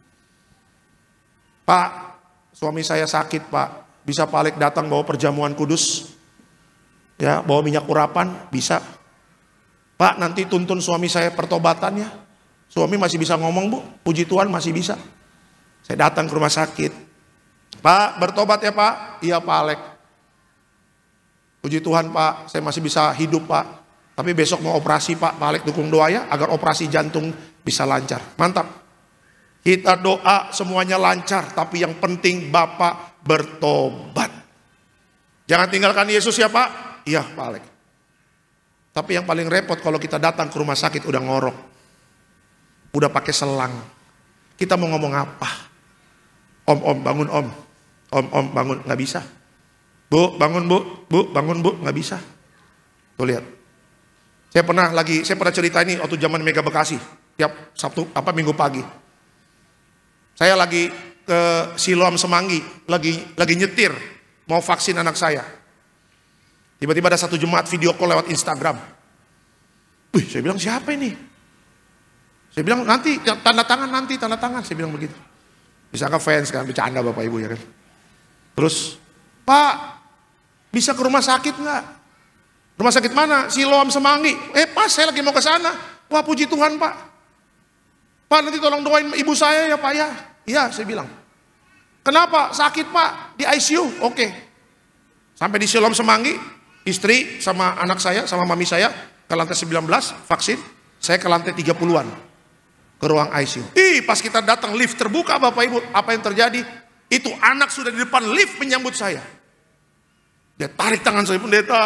Pak, suami saya sakit, Pak. Bisa Pak Alek datang bawa perjamuan kudus? Ya, bawa minyak urapan? Bisa. Pak, nanti tuntun suami saya pertobatannya. Suami masih bisa ngomong, Bu. Puji Tuhan masih bisa. Saya datang ke rumah sakit. Pak, bertobat ya Pak? Iya Pak Alek. Puji Tuhan Pak, saya masih bisa hidup Pak. Tapi besok mau operasi Pak, Pak Alek dukung doa ya, agar operasi jantung bisa lancar. Mantap. Kita doa semuanya lancar, tapi yang penting Bapak bertobat. Jangan tinggalkan Yesus ya Pak. Iya Pak Alek. Tapi yang paling repot kalau kita datang ke rumah sakit udah ngorok. Udah pakai selang. Kita mau ngomong apa? Om bangun om. Om bangun, nggak bisa. Bu, bangun Bu, bangun Bu, nggak bisa. Tuh lihat. Saya pernah cerita ini waktu zaman Mega Bekasi, tiap Minggu pagi. Saya lagi ke Siloam Semanggi, lagi nyetir, mau vaksin anak saya. Tiba-tiba ada satu jemaat video call lewat Instagram. Wih, saya bilang siapa ini? Saya bilang nanti tanda tangan, saya bilang begitu. Bisa ke fans kan, bercanda Bapak Ibu ya kan. Terus, Pak, bisa ke rumah sakit nggak? Rumah sakit mana? Siloam Semanggi. Pas saya lagi mau ke sana. Wah puji Tuhan Pak. Pak nanti tolong doain ibu saya ya Pak ya. Iya saya bilang. Kenapa? Sakit Pak di ICU. Oke. Sampai di Siloam Semanggi, istri sama anak saya sama mami saya ke lantai 19 vaksin. Saya ke lantai 30-an ke ruang ICU. Pas kita datang lift terbuka Bapak Ibu, apa yang terjadi? Itu anak sudah di depan lift menyambut saya. Dia tarik tangan saya,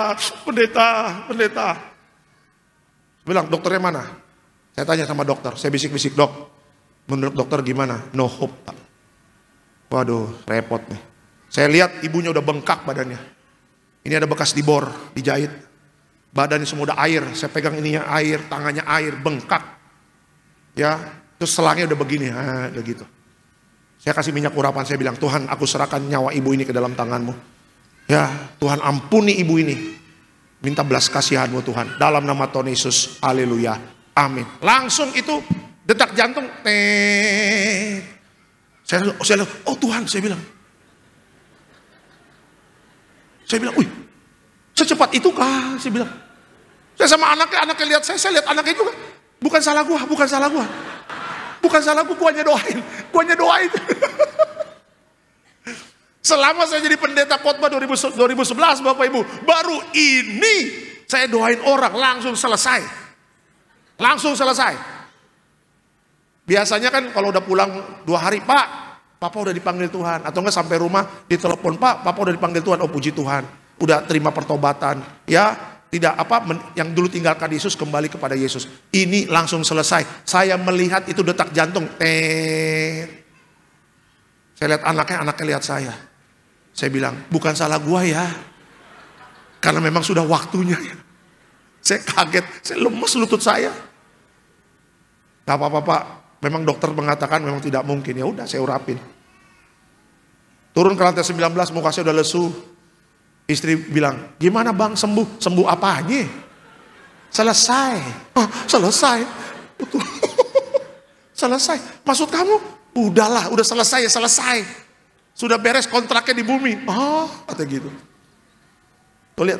pendeta. Bilang, dokternya mana? Saya tanya sama dokter, saya bisik-bisik, dok. Menurut dokter gimana? No hope, Pak. Waduh, repot nih. Saya lihat ibunya udah bengkak badannya. Ini ada bekas dibor, dijahit. Badannya semua udah air, saya pegang ininya air, tangannya air, bengkak. Ya, terus selangnya udah begini, udah gitu. Saya kasih minyak urapan, saya bilang, Tuhan aku serahkan nyawa ibu ini ke dalam tangan-Mu. Ya Tuhan ampuni ibu ini. Minta belas kasihan-Mu Tuhan. Dalam nama Tuhan Yesus. Haleluya. Amin. Langsung itu detak jantung. Saya bilang, oh Tuhan, saya bilang. Wih, secepat itu kah? Saya bilang. Saya sama anaknya lihat saya lihat anaknya juga. Bukan salah gua. Bukan salah gua, guanya doain. Selama saya jadi pendeta khotbah 2011 Bapak Ibu, baru ini saya doain orang langsung selesai. Biasanya kan kalau udah pulang 2 hari, Pak, Papa udah dipanggil Tuhan. Atau enggak sampai rumah ditelepon, Pak, Papa udah dipanggil Tuhan. Oh puji Tuhan, udah terima pertobatan. Ya, tidak yang dulu tinggalkan Yesus kembali kepada Yesus. Ini langsung selesai. Saya melihat itu detak jantung. Saya lihat anaknya lihat saya. Saya bilang, bukan salah gua ya. Karena memang sudah waktunya ya. Saya kaget, saya lemes lutut saya. Gak apa-apa Pak, memang dokter mengatakan memang tidak mungkin. Ya udah saya urapin. Turun ke lantai 19, muka saya udah lesu. Istri bilang, gimana bang sembuh? Sembuh apanya? Selesai. Oh, selesai. selesai. Maksud kamu? Udahlah, udah selesai ya selesai. Sudah beres kontraknya di bumi. Oh, kata gitu. Tuh lihat.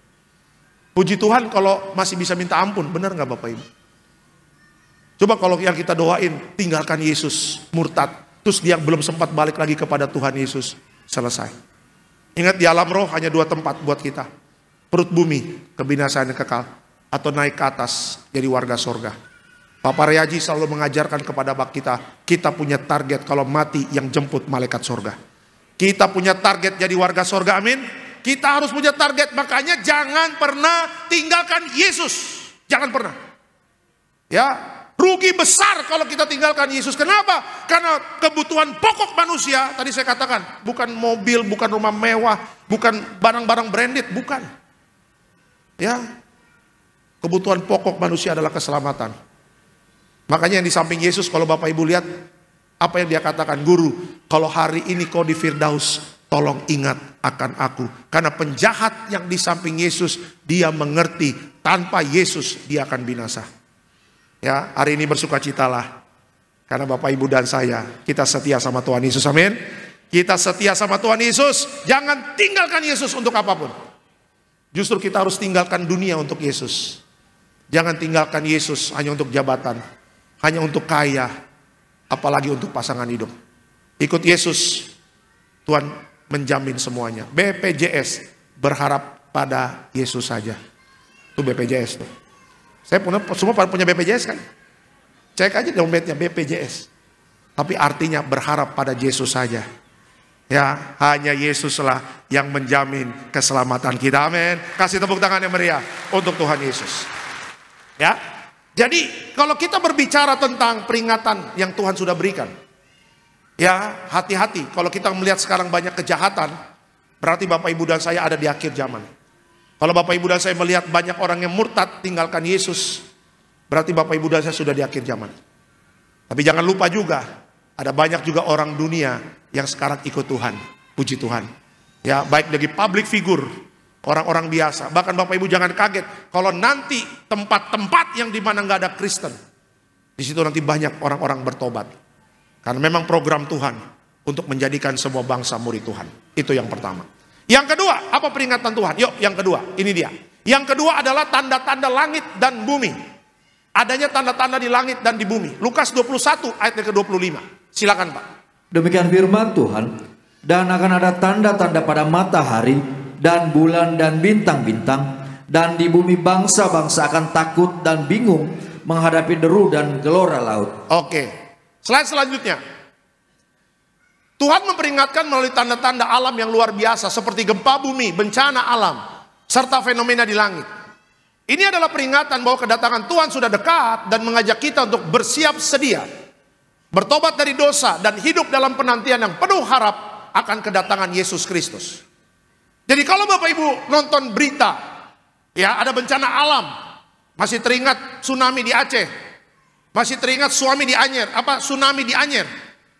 Puji Tuhan kalau masih bisa minta ampun. Benar gak Bapak Ibu? Coba kalau yang kita doain, tinggalkan Yesus, murtad. Terus dia belum sempat balik lagi kepada Tuhan Yesus. Selesai. Ingat di alam roh hanya 2 tempat buat kita. Perut bumi, kebinasaan yang kekal. Atau naik ke atas, jadi warga sorga. Papa Reaji selalu mengajarkan kepada kita punya target kalau mati yang jemput malaikat sorga. Kita punya target jadi warga sorga, amin. Kita harus punya target, makanya jangan pernah tinggalkan Yesus. Jangan pernah. Ya, rugi besar kalau kita tinggalkan Yesus. Kenapa? Karena kebutuhan pokok manusia, tadi saya katakan, bukan mobil, bukan rumah mewah, bukan barang-barang branded, bukan. Ya, kebutuhan pokok manusia adalah keselamatan. Makanya yang di samping Yesus, kalau Bapak Ibu lihat, apa yang dia katakan, Guru, kalau hari ini kau di Firdaus, tolong ingat akan aku. Karena penjahat yang di samping Yesus, dia mengerti, tanpa Yesus dia akan binasa. Ya, hari ini bersukacitalah. Karena Bapak Ibu dan saya, kita setia sama Tuhan Yesus, amin. Kita setia sama Tuhan Yesus, jangan tinggalkan Yesus untuk apapun. Justru kita harus tinggalkan dunia untuk Yesus. Jangan tinggalkan Yesus hanya untuk jabatan, hanya untuk kaya, apalagi untuk pasangan hidup. Ikut Yesus, Tuhan menjamin semuanya. BPJS berharap pada Yesus saja. Itu BPJS tuh. Saya semua punya BPJS kan? Cek aja dompetnya BPJS. Tapi artinya berharap pada Yesus saja. Ya, hanya Yesuslah yang menjamin keselamatan kita. Amin. Kasih tepuk tangan yang meriah untuk Tuhan Yesus. Ya. Jadi kalau kita berbicara tentang peringatan yang Tuhan sudah berikan, ya hati-hati. Kalau kita melihat sekarang banyak kejahatan, berarti Bapak Ibu dan saya ada di akhir zaman. Kalau Bapak Ibu dan saya melihat banyak orang yang murtad tinggalkan Yesus, berarti Bapak Ibu dan saya sudah di akhir zaman. Tapi jangan lupa juga, ada banyak juga orang dunia yang sekarang ikut Tuhan. Puji Tuhan. Ya, baik dari public figure, orang-orang biasa. Bahkan Bapak Ibu jangan kaget kalau nanti tempat-tempat yang dimana nggak ada Kristen, di situ nanti banyak orang-orang bertobat. Karena memang program Tuhan untuk menjadikan semua bangsa murid Tuhan. Itu yang pertama. Yang kedua, apa peringatan Tuhan? Yuk, yang kedua, ini dia. Yang kedua adalah tanda-tanda langit dan bumi. Adanya tanda-tanda di langit dan di bumi. Lukas 21 ayat ke-25. Silakan Pak. Demikian firman Tuhan. Dan akan ada tanda-tanda pada matahari dan bulan dan bintang-bintang, dan di bumi bangsa-bangsa akan takut dan bingung menghadapi deru dan gelora laut. Oke, slide selanjutnya. Tuhan memperingatkan melalui tanda-tanda alam yang luar biasa seperti gempa bumi, bencana alam, serta fenomena di langit. Ini adalah peringatan bahwa kedatangan Tuhan sudah dekat dan mengajak kita untuk bersiap sedia, bertobat dari dosa dan hidup dalam penantian yang penuh harap akan kedatangan Yesus Kristus. Jadi kalau Bapak Ibu nonton berita, ya ada bencana alam, masih teringat tsunami di Aceh, masih teringat tsunami di Anyer,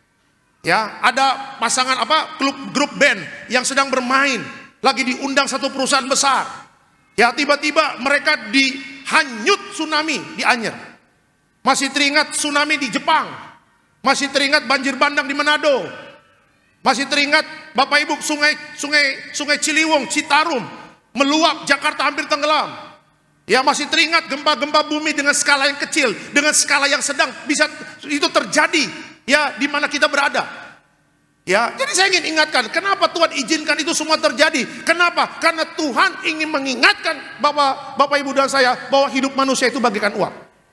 ya ada pasangan grup band yang sedang bermain, lagi diundang satu perusahaan besar, ya tiba-tiba mereka dihanyut tsunami di Anyer, masih teringat tsunami di Jepang, masih teringat banjir bandang di Manado. Masih teringat Bapak Ibu sungai Ciliwung, Citarum meluap, Jakarta hampir tenggelam. Ya masih teringat gempa-gempa bumi dengan skala yang kecil, dengan skala yang sedang, bisa itu terjadi ya di mana kita berada. Ya, jadi saya ingin ingatkan, kenapa Tuhan izinkan itu semua terjadi? Kenapa? Karena Tuhan ingin mengingatkan Bapak Ibu dan saya bahwa hidup manusia itu bagaikan uap.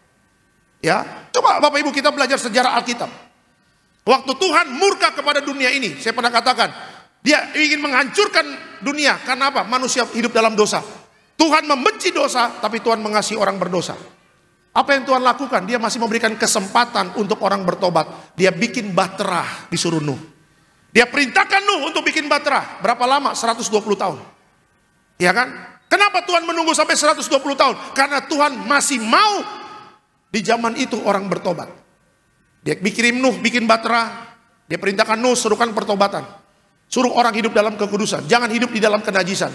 Ya, coba Bapak Ibu kita belajar sejarah Alkitab. Waktu Tuhan murka kepada dunia ini, saya pernah katakan, dia ingin menghancurkan dunia. Karena apa? Manusia hidup dalam dosa. Tuhan membenci dosa, tapi Tuhan mengasihi orang berdosa. Apa yang Tuhan lakukan? Dia masih memberikan kesempatan untuk orang bertobat. Dia bikin bahtera, disuruh Nuh. Dia perintahkan Nuh untuk bikin bahtera. Berapa lama? 120 tahun. Ya kan? Kenapa Tuhan menunggu sampai 120 tahun? Karena Tuhan masih mau di zaman itu orang bertobat. Dia bikin Nuh, bikin bahtera. Dia perintahkan Nuh, suruhkan pertobatan. Suruh orang hidup dalam kekudusan. Jangan hidup di dalam kenajisan.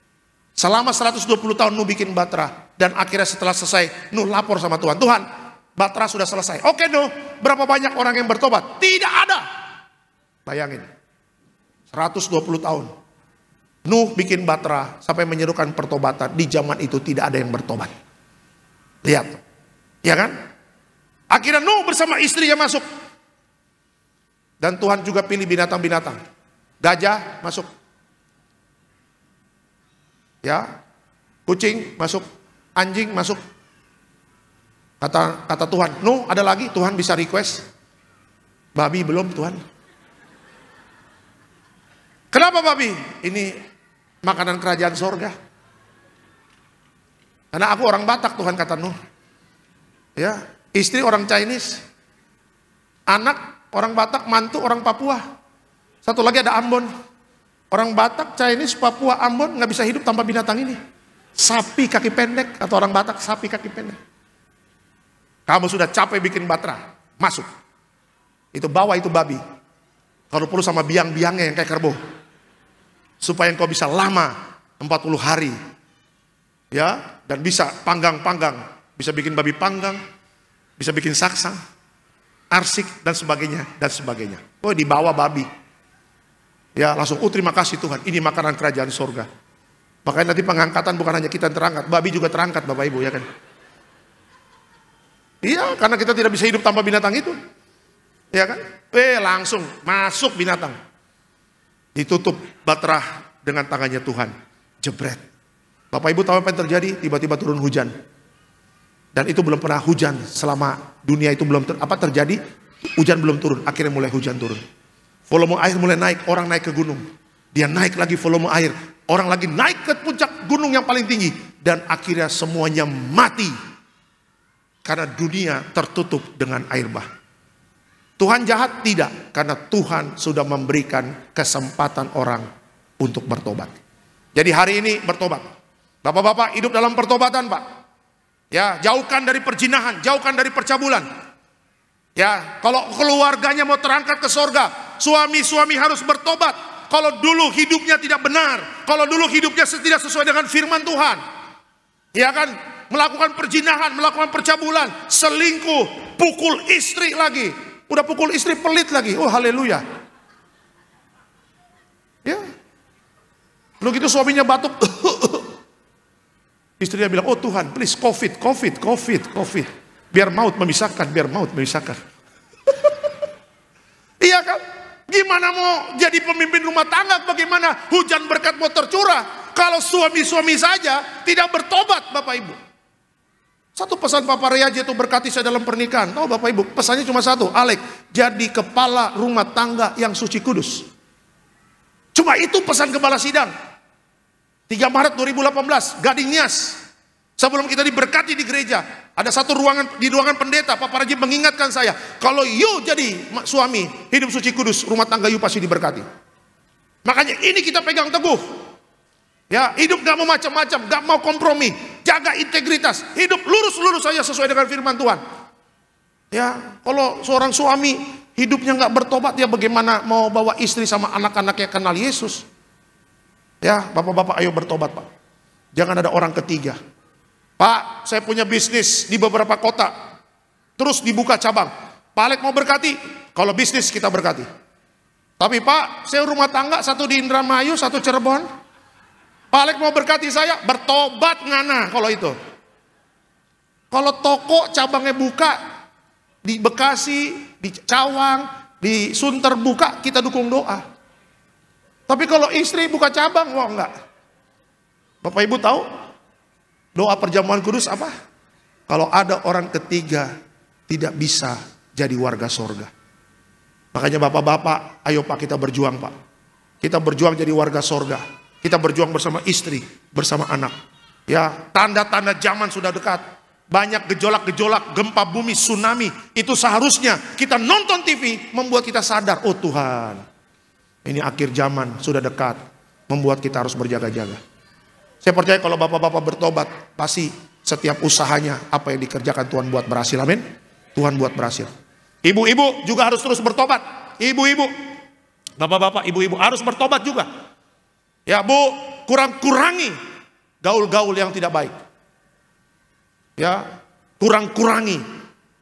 Selama 120 tahun Nuh bikin bahtera. Dan akhirnya setelah selesai, Nuh lapor sama Tuhan. Tuhan, Batra sudah selesai. Oke Nuh, berapa banyak orang yang bertobat? Tidak ada. Bayangin, 120 tahun. Nuh bikin Batra sampai menyerukan pertobatan. Di zaman itu tidak ada yang bertobat. Lihat, ya kan? Akhirnya Nuh bersama istrinya masuk. Dan Tuhan juga pilih binatang-binatang. Gajah masuk. Ya, kucing masuk, anjing masuk. Kata Tuhan, Nuh ada lagi? Tuhan bisa request. Babi belum Tuhan. Kenapa babi? Ini makanan kerajaan sorga. Karena aku orang Batak, Tuhan kata Nuh. Ya, istri orang Chinese, anak orang Batak, mantu orang Papua. Satu lagi ada Ambon. Orang Batak, Chinese, Papua, Ambon nggak bisa hidup tanpa binatang ini. Sapi kaki pendek, atau orang Batak sapi kaki pendek. Kamu sudah capek bikin Batra, masuk. Itu bawa itu babi. Kalau perlu sama biang-biangnya yang kayak kerbau. Supaya engkau bisa lama 40 hari. Ya, dan bisa panggang-panggang. Bisa bikin babi panggang, bisa bikin saksang, arsik dan sebagainya dan sebagainya. Oh, dibawa babi. Ya, langsung terima kasih Tuhan. Ini makanan kerajaan sorga. Makanya nanti pengangkatan bukan hanya kita yang terangkat, babi juga terangkat Bapak Ibu, ya kan? Iya, karena kita tidak bisa hidup tanpa binatang itu. Ya kan? Langsung masuk binatang. Ditutup Batra dengan tangannya Tuhan. Jebret. Bapak Ibu tahu apa yang terjadi? Tiba-tiba turun hujan. Dan itu belum pernah hujan selama dunia itu belum terjadi. Hujan belum turun, akhirnya mulai hujan turun. Volume air mulai naik, orang naik ke gunung. Dia naik lagi volume air. Orang lagi naik ke puncak gunung yang paling tinggi. Dan akhirnya semuanya mati. Karena dunia tertutup dengan air bah. Tuhan jahat? Tidak. Karena Tuhan sudah memberikan kesempatan orang untuk bertobat. Jadi hari ini bertobat. Bapak-bapak hidup dalam pertobatan Pak. Ya, jauhkan dari perzinahan, jauhkan dari percabulan. Ya, kalau keluarganya mau terangkat ke sorga, suami-suami harus bertobat. Kalau dulu hidupnya tidak benar, kalau dulu hidupnya tidak sesuai dengan firman Tuhan. Ya kan? Melakukan perzinahan, melakukan percabulan, selingkuh, pukul istri lagi. Udah pukul istri pelit lagi. Oh haleluya. Ya. Lalu gitu suaminya batuk. Istrinya bilang, oh Tuhan please COVID. Biar maut memisahkan, biar maut memisahkan. Iya kan? Gimana mau jadi pemimpin rumah tangga? Bagaimana hujan berkat mau tercurah? Kalau suami-suami saja tidak bertobat Bapak Ibu. Satu pesan Papa Reaji itu berkati saya dalam pernikahan. Tahu Bapak Ibu, pesannya cuma satu. Alek, jadi kepala rumah tangga yang suci kudus. Cuma itu pesan Gembala Sidang. 3 Maret 2018, Gading Nias. Sebelum kita diberkati di gereja, ada satu ruangan, di ruangan pendeta, Papa Reaji mengingatkan saya. Kalau you jadi suami, hidup suci kudus, rumah tangga you pasti diberkati. Makanya ini kita pegang teguh. Ya, hidup gak mau macam-macam, gak mau kompromi, jaga integritas, hidup lurus-lurus saja sesuai dengan firman Tuhan. Ya, kalau seorang suami hidupnya gak bertobat, ya bagaimana mau bawa istri sama anak-anaknya kenal Yesus? Ya, bapak-bapak ayo bertobat Pak. Jangan ada orang ketiga. Pak, saya punya bisnis di beberapa kota, terus dibuka cabang. Pak Alek mau berkati? Kalau bisnis kita berkati. Tapi Pak, saya rumah tangga, satu di Indramayu, satu Cirebon. Pak Alek mau berkati saya, bertobat ngana kalau itu. Kalau toko cabangnya buka di Bekasi, di Cawang, di Sunter buka, kita dukung doa. Tapi kalau istri buka cabang, wah enggak. Bapak Ibu tahu doa perjamuan kudus apa? Kalau ada orang ketiga tidak bisa jadi warga sorga. Makanya bapak-bapak, ayo Pak kita berjuang Pak. Kita berjuang jadi warga sorga. Kita berjuang bersama istri, bersama anak. Ya, tanda-tanda zaman sudah dekat. Banyak gejolak-gejolak, gempa bumi, tsunami. Itu seharusnya kita nonton TV membuat kita sadar, oh Tuhan, ini akhir zaman sudah dekat. Membuat kita harus berjaga-jaga. Saya percaya kalau bapak-bapak bertobat, pasti setiap usahanya apa yang dikerjakan Tuhan buat berhasil. Amin. Tuhan buat berhasil. Ibu-ibu juga harus terus bertobat. Ibu-ibu, bapak-bapak, ibu-ibu harus bertobat juga. Ya Bu, kurangi gaul-gaul yang tidak baik. Ya, kurangi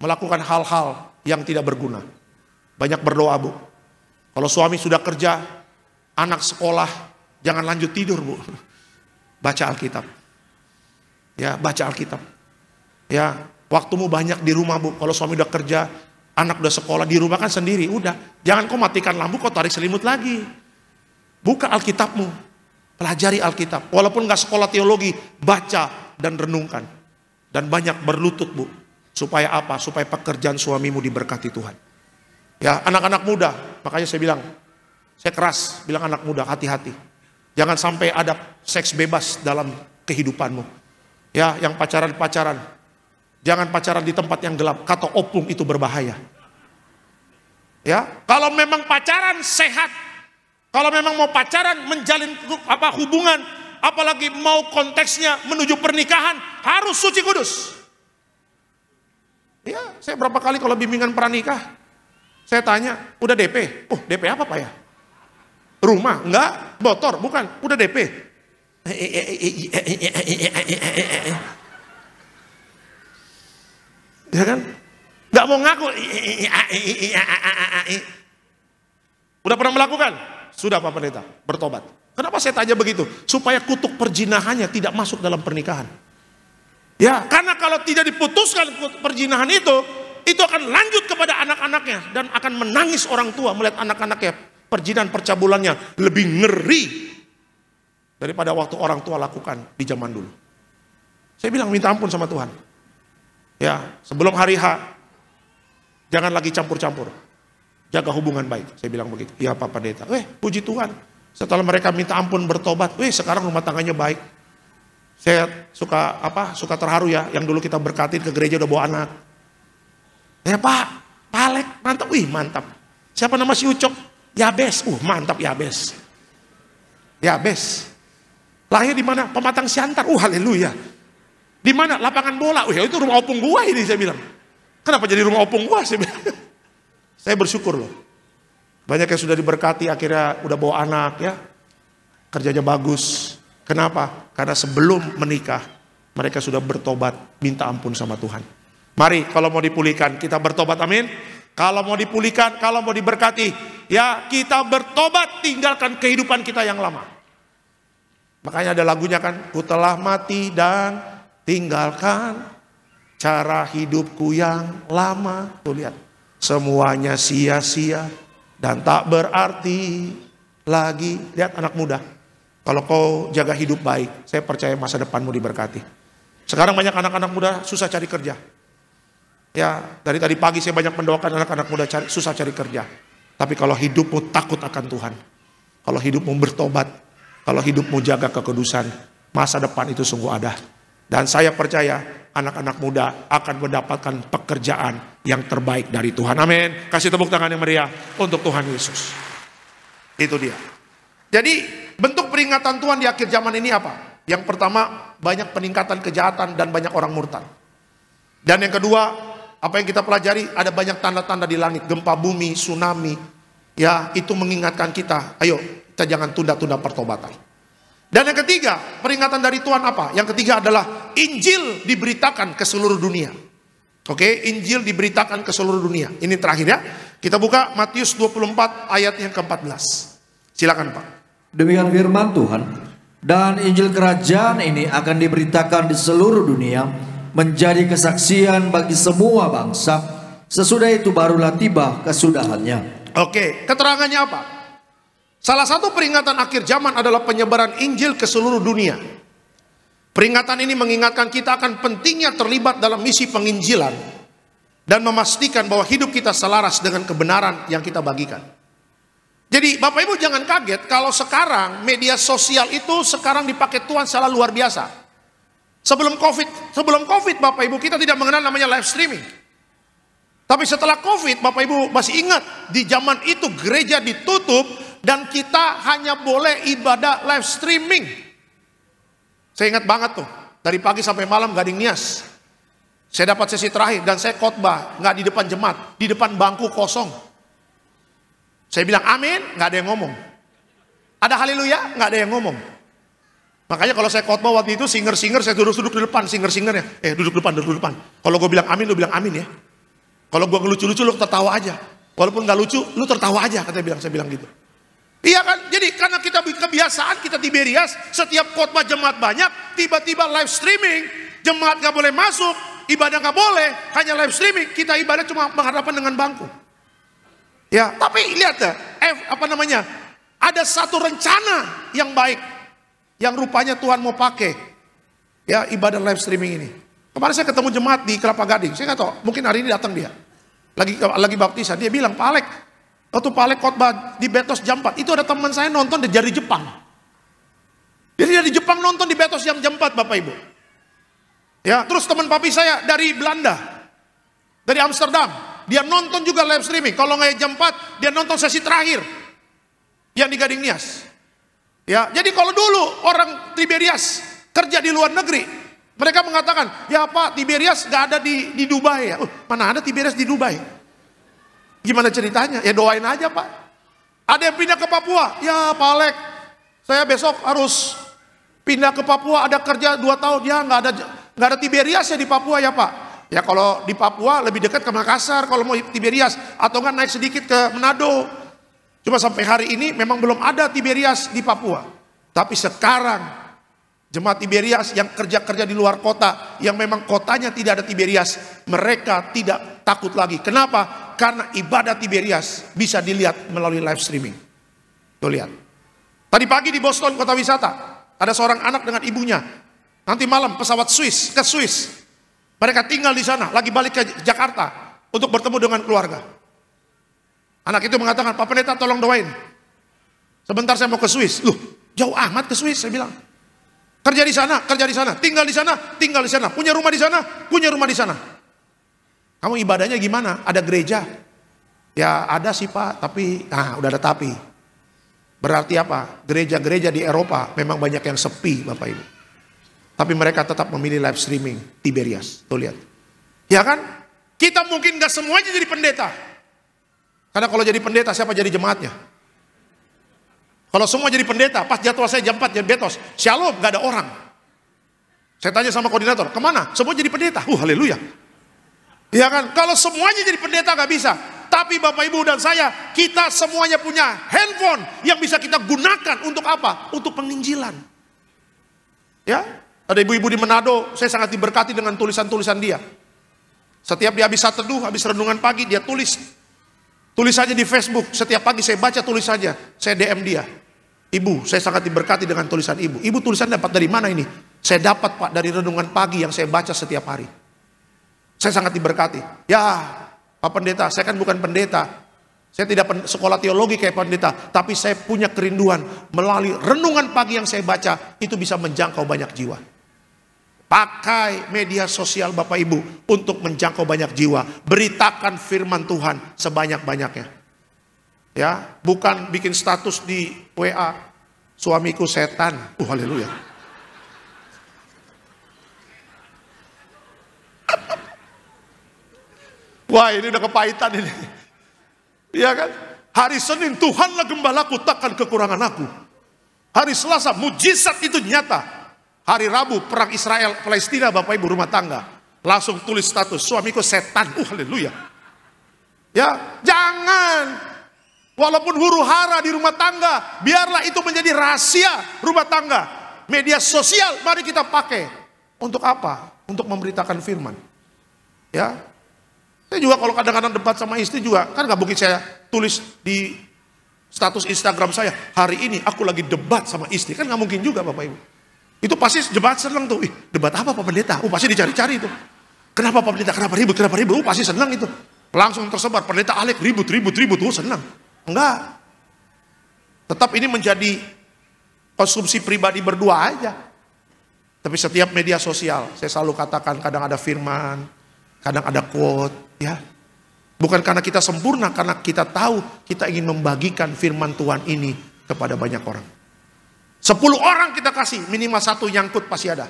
melakukan hal-hal yang tidak berguna. Banyak berdoa, Bu. Kalau suami sudah kerja, anak sekolah, jangan lanjut tidur, Bu. Baca Alkitab. Ya, baca Alkitab. Ya, waktumu banyak di rumah, Bu. Kalau suami udah kerja, anak udah sekolah, di rumah kan sendiri, udah. Jangan kau matikan lampu, kau tarik selimut lagi. Buka Alkitabmu, pelajari Alkitab. Walaupun gak sekolah teologi, baca dan renungkan. Dan banyak berlutut, Bu. Supaya apa? Supaya pekerjaan suamimu diberkati Tuhan. Ya, anak-anak muda, makanya saya bilang, saya keras bilang anak muda, hati-hati. Jangan sampai ada seks bebas dalam kehidupanmu. Ya, yang pacaran-pacaran. Jangan pacaran di tempat yang gelap. Kata opung itu berbahaya. Ya, kalau memang pacaran sehat. Kalau memang mau pacaran, menjalin hubungan, apalagi mau konteksnya menuju pernikahan, harus suci kudus. Ya, saya berapa kali kalau bimbingan pranikah, saya tanya, udah DP? Oh, DP apa Pak ya? Rumah? Enggak, motor? Bukan, udah DP. Ya kan? Enggak mau ngaku. Udah pernah melakukan? Sudah Pak Pendeta, bertobat. Kenapa saya tanya begitu? Supaya kutuk perjinahannya tidak masuk dalam pernikahan. Ya, karena kalau tidak diputuskan perjinahan itu akan lanjut kepada anak-anaknya. Dan akan menangis orang tua melihat anak-anaknya perjinahan percabulannya lebih ngeri daripada waktu orang tua lakukan di zaman dulu. Saya bilang minta ampun sama Tuhan. Ya, sebelum hari H, jangan lagi campur-campur. Jaga hubungan baik, saya bilang begitu. Ya Pak Pendeta, puji Tuhan. Setelah mereka minta ampun bertobat, sekarang rumah tangganya baik. Saya suka terharu ya, yang dulu kita berkatin ke gereja udah bawa anak. Ya Pak, Palek, mantap, mantap. Siapa nama si Ucok? Yabes, mantap Yabes. Yabes. Lahir di mana? Pematang Siantar, haleluya. Di mana? Lapangan bola. Itu rumah opung gua ini, saya bilang. Kenapa jadi rumah opung gua? Saya bilang. Saya bersyukur loh. Banyak yang sudah diberkati akhirnya udah bawa anak ya. Kerjanya bagus. Kenapa? Karena sebelum menikah mereka sudah bertobat, minta ampun sama Tuhan. Mari kalau mau dipulihkan kita bertobat, amin. Kalau mau dipulihkan, kalau mau diberkati, ya kita bertobat, tinggalkan kehidupan kita yang lama. Makanya ada lagunya kan, ku telah mati dan tinggalkan cara hidupku yang lama. Tuh lihat. Semuanya sia-sia dan tak berarti lagi. Lihat anak muda. Kalau kau jaga hidup baik, saya percaya masa depanmu diberkati. Sekarang banyak anak-anak muda susah cari kerja. Ya, dari tadi pagi saya banyak mendoakan anak-anak muda susah cari kerja. Tapi kalau hidupmu takut akan Tuhan, kalau hidupmu bertobat, kalau hidupmu jaga kekudusan, masa depan itu sungguh ada. Dan saya percaya anak-anak muda akan mendapatkan pekerjaan yang terbaik dari Tuhan. Amin. Kasih tepuk tangan yang meriah untuk Tuhan Yesus. Itu dia. Jadi bentuk peringatan Tuhan di akhir zaman ini apa? Yang pertama, banyak peningkatan kejahatan dan banyak orang murtad. Dan yang kedua, apa yang kita pelajari, ada banyak tanda-tanda di langit, gempa bumi, tsunami. Ya, itu mengingatkan kita, ayo kita jangan tunda-tunda pertobatan. Dan yang ketiga, peringatan dari Tuhan apa? Yang ketiga adalah Injil diberitakan ke seluruh dunia. Oke, Injil diberitakan ke seluruh dunia. Ini terakhir ya. Kita buka Matius 24 ayat yang ke-14. Silakan Pak. Demikian firman Tuhan. Dan Injil kerajaan ini akan diberitakan di seluruh dunia, menjadi kesaksian bagi semua bangsa. Sesudah itu barulah tiba kesudahannya. Oke, keterangannya apa? Salah satu peringatan akhir zaman adalah penyebaran Injil ke seluruh dunia. Peringatan ini mengingatkan kita akan pentingnya terlibat dalam misi penginjilan dan memastikan bahwa hidup kita selaras dengan kebenaran yang kita bagikan. Jadi Bapak Ibu jangan kaget kalau sekarang media sosial itu sekarang dipakai Tuhan secara luar biasa. Sebelum COVID Bapak Ibu kita tidak mengenal namanya live streaming. Tapi setelah COVID Bapak Ibu masih ingat di zaman itu gereja ditutup dan kita hanya boleh ibadah live streaming. Saya ingat banget tuh, dari pagi sampai malam Gading Nias. Saya dapat sesi terakhir dan saya khotbah, nggak di depan jemaat, di depan bangku kosong. Saya bilang amin, nggak ada yang ngomong. Ada haleluya, nggak ada yang ngomong. Makanya kalau saya khotbah waktu itu singer-singer saya duduk di depan, singer-singernya. Duduk depan. Kalau gue bilang amin, lu bilang amin ya. Kalau gua ngelucu-lucu lu tertawa aja. Walaupun nggak lucu, lu tertawa aja, katanya saya bilang gitu. Iya kan? Jadi karena kita kebiasaan, kita Tiberias, setiap khotbah jemaat banyak, tiba-tiba live streaming, jemaat nggak boleh masuk, ibadah nggak boleh, hanya live streaming, kita ibadah cuma berhadapan dengan bangku. Ya, tapi lihat ya, ada satu rencana yang baik, yang rupanya Tuhan mau pakai, ya ibadah live streaming ini. Kemarin saya ketemu jemaat di Kelapa Gading, saya nggak tahu, mungkin hari ini datang dia, lagi baptisan, dia bilang, Pak Alek, waktu Pak Alek khotbah di Betos jam 4, itu ada teman saya nonton dari Jepang. Jadi dari Jepang nonton di Betos jam 4, Bapak Ibu. Ya, terus teman papi saya dari Belanda, dari Amsterdam, dia nonton juga live streaming. Kalau nggak jam 4, dia nonton sesi terakhir yang di Gading Nias. Ya, jadi kalau dulu orang Tiberias kerja di luar negeri, mereka mengatakan, ya Pak, Tiberias nggak ada di Dubai ya. Mana ada Tiberias di Dubai? Gimana ceritanya? Ya doain aja Pak. Ada yang pindah ke Papua. Ya Pak Alek, saya besok harus pindah ke Papua. Ada kerja 2 tahun. Ya nggak ada Tiberias ya di Papua ya Pak. Ya kalau di Papua lebih dekat ke Makassar. Kalau mau Tiberias. Atau nggak naik sedikit ke Manado. Cuma sampai hari ini memang belum ada Tiberias di Papua. Tapi sekarang jemaat Tiberias yang kerja-kerja di luar kota, yang memang kotanya tidak ada Tiberias, mereka tidak takut lagi. Kenapa? Karena ibadah Tiberias bisa dilihat melalui live streaming. Tuh lihat. Tadi pagi di Boston, kota wisata, ada seorang anak dengan ibunya. Nanti malam pesawat ke Swiss. Mereka tinggal di sana, lagi balik ke Jakarta untuk bertemu dengan keluarga. Anak itu mengatakan, Pak Pendeta tolong doain. Sebentar saya mau ke Swiss. Loh, jauh amat ke Swiss, saya bilang. Kerja di sana, tinggal di sana, punya rumah di sana. Kamu ibadahnya gimana? Ada gereja? Ya ada sih Pak, tapi udah ada tapi. Berarti apa? Gereja-gereja di Eropa memang banyak yang sepi Bapak Ibu. Tapi mereka tetap memilih live streaming Tiberias. Tuh lihat. Ya kan? Kita mungkin gak semuanya jadi pendeta. Karena kalau jadi pendeta siapa jadi jemaatnya? Kalau semua jadi pendeta, pas jadwal saya jam 4 jadi Betos, Shalom, gak ada orang. Saya tanya sama koordinator, kemana? Semua jadi pendeta. Haleluya. Ya kan? Kalau semuanya jadi pendeta gak bisa. Tapi Bapak Ibu dan saya, kita semuanya punya handphone yang bisa kita gunakan untuk apa? Untuk penginjilan. Ya, ada ibu-ibu di Manado, saya sangat diberkati dengan tulisan-tulisan dia. Setiap dia habis teduh, habis renungan pagi, dia tulis saja di Facebook. Setiap pagi saya baca tulisannya, saya DM dia. Ibu, saya sangat diberkati dengan tulisan ibu. Ibu tulisan dapat dari mana ini? Saya dapat Pak dari renungan pagi yang saya baca setiap hari. Saya sangat diberkati. Ya, Pak Pendeta, saya kan bukan pendeta. Saya tidak sekolah teologi kayak pendeta. Tapi saya punya kerinduan melalui renungan pagi yang saya baca, itu bisa menjangkau banyak jiwa. Pakai media sosial Bapak Ibu untuk menjangkau banyak jiwa. Beritakan firman Tuhan sebanyak-banyaknya. Ya, bukan bikin status di WA, suamiku setan. Haleluya. Wah, ini udah kepahitan ini. Iya kan? Hari Senin, Tuhanlah gembalaku, takkan kekurangan aku. Hari Selasa, mujizat itu nyata. Hari Rabu, perang Israel Palestina, Bapak Ibu rumah tangga. Langsung tulis status, suamiku setan. Haleluya. Ya, jangan. Walaupun huru hara di rumah tangga, biarlah itu menjadi rahasia rumah tangga. Media sosial, mari kita pakai. Untuk apa? Untuk memberitakan firman. Ya. Saya juga kalau kadang-kadang debat sama istri juga, kan gak mungkin saya tulis di status Instagram saya, hari ini aku lagi debat sama istri. Kan gak mungkin juga Bapak Ibu. Itu pasti debat senang tuh. Debat apa Pak Pendeta? Pasti dicari-cari itu. Kenapa Pak Pendeta? Kenapa ribut? Pasti senang itu. Langsung tersebar, Pendeta Alek ribut. Senang. Enggak. Tetap ini menjadi konsumsi pribadi berdua aja. Tapi setiap media sosial, saya selalu katakan kadang ada firman, kadang ada quote, ya. Bukan karena kita sempurna, karena kita tahu kita ingin membagikan firman Tuhan ini kepada banyak orang. 10 orang kita kasih, minimal 1 nyangkut pasti ada.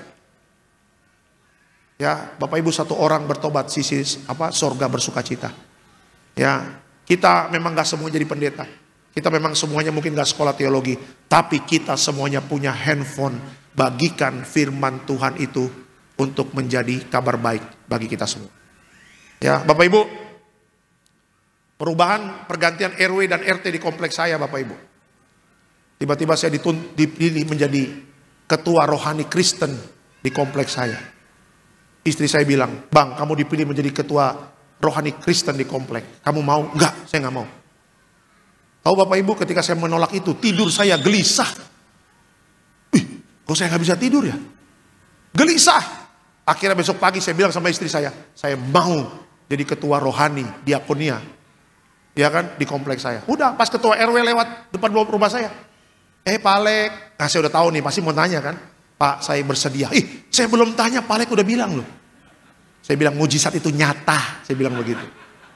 Ya, Bapak Ibu 1 orang bertobat, sisi sorga bersuka cita. Ya, kita memang gak semua jadi pendeta. Kita memang semuanya mungkin gak sekolah teologi, tapi kita semuanya punya handphone. Bagikan firman Tuhan itu untuk menjadi kabar baik bagi kita semua. Ya, Bapak Ibu, Perubahan pergantian RW dan RT di kompleks saya Bapak Ibu. Tiba-tiba saya dipilih menjadi ketua rohani Kristen di kompleks saya. Istri saya bilang, "Bang, kamu dipilih menjadi ketua rohani Kristen di kompleks. Kamu mau?" "Enggak, saya nggak mau." Tahu Bapak Ibu, ketika saya menolak itu, tidur saya gelisah. Kok saya nggak bisa tidur ya? Gelisah. Akhirnya besok pagi saya bilang sama istri saya mau jadi ketua rohani diakonia. Ya kan, di kompleks saya. Udah, pas ketua RW lewat depan rumah saya. Pak Alek, nah saya udah tahu nih, pasti mau tanya kan. "Pak, saya bersedia." Saya belum tanya, Pak Alek udah bilang loh. Saya bilang mujizat itu nyata, saya bilang begitu.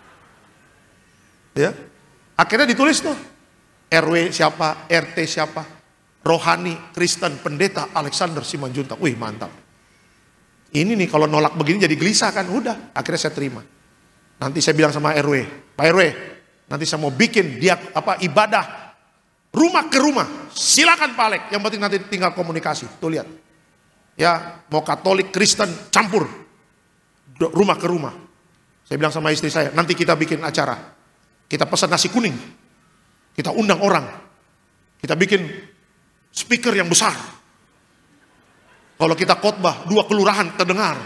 Ya, akhirnya ditulis tuh, RW siapa, RT siapa, rohani Kristen pendeta Alexander Simanjuntak. Wih, mantap. Ini nih kalau nolak begini jadi gelisah kan. Udah, akhirnya saya terima. Nanti saya bilang sama RW, "Pak RW, nanti saya mau bikin ibadah rumah ke rumah. Silakan Pak Alek, yang penting nanti tinggal komunikasi." Tuh lihat. Ya, mau Katolik, Kristen, campur. Rumah ke rumah. Saya bilang sama istri saya, nanti kita bikin acara. Kita pesan nasi kuning. Kita undang orang. Kita bikin speaker yang besar. Kalau kita khotbah, 2 kelurahan terdengar.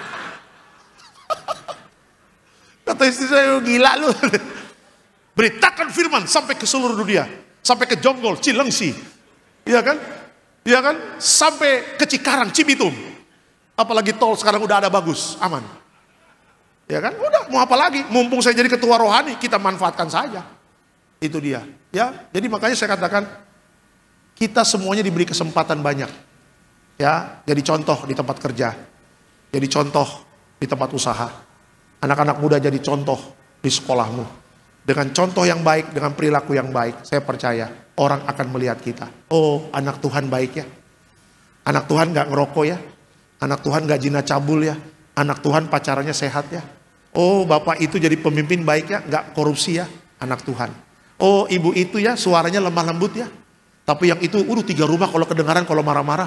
Kata istri saya, "Gila lu." Beritakan firman sampai ke seluruh dunia. Sampai ke Jonggol, Cilengsi. Iya kan? Iya kan? Sampai ke Cikarang, Cibitung. Apalagi tol sekarang udah ada bagus, aman. Ya kan? Udah, mau apa lagi? Mumpung saya jadi ketua rohani, kita manfaatkan saja. Itu dia. Ya, jadi makanya saya katakan kita semuanya diberi kesempatan banyak. Ya, jadi contoh di tempat kerja. Jadi contoh di tempat usaha. Anak-anak muda jadi contoh di sekolahmu. Dengan contoh yang baik, dengan perilaku yang baik, saya percaya orang akan melihat kita. Oh, anak Tuhan baik ya. Anak Tuhan gak ngerokok ya. Anak Tuhan gak zina cabul ya. Anak Tuhan pacarannya sehat ya. Oh, bapak itu jadi pemimpin baik ya, gak korupsi ya. Anak Tuhan. Oh, ibu itu ya suaranya lemah lembut ya. Tapi yang itu 3 rumah kalau kedengaran kalau marah-marah.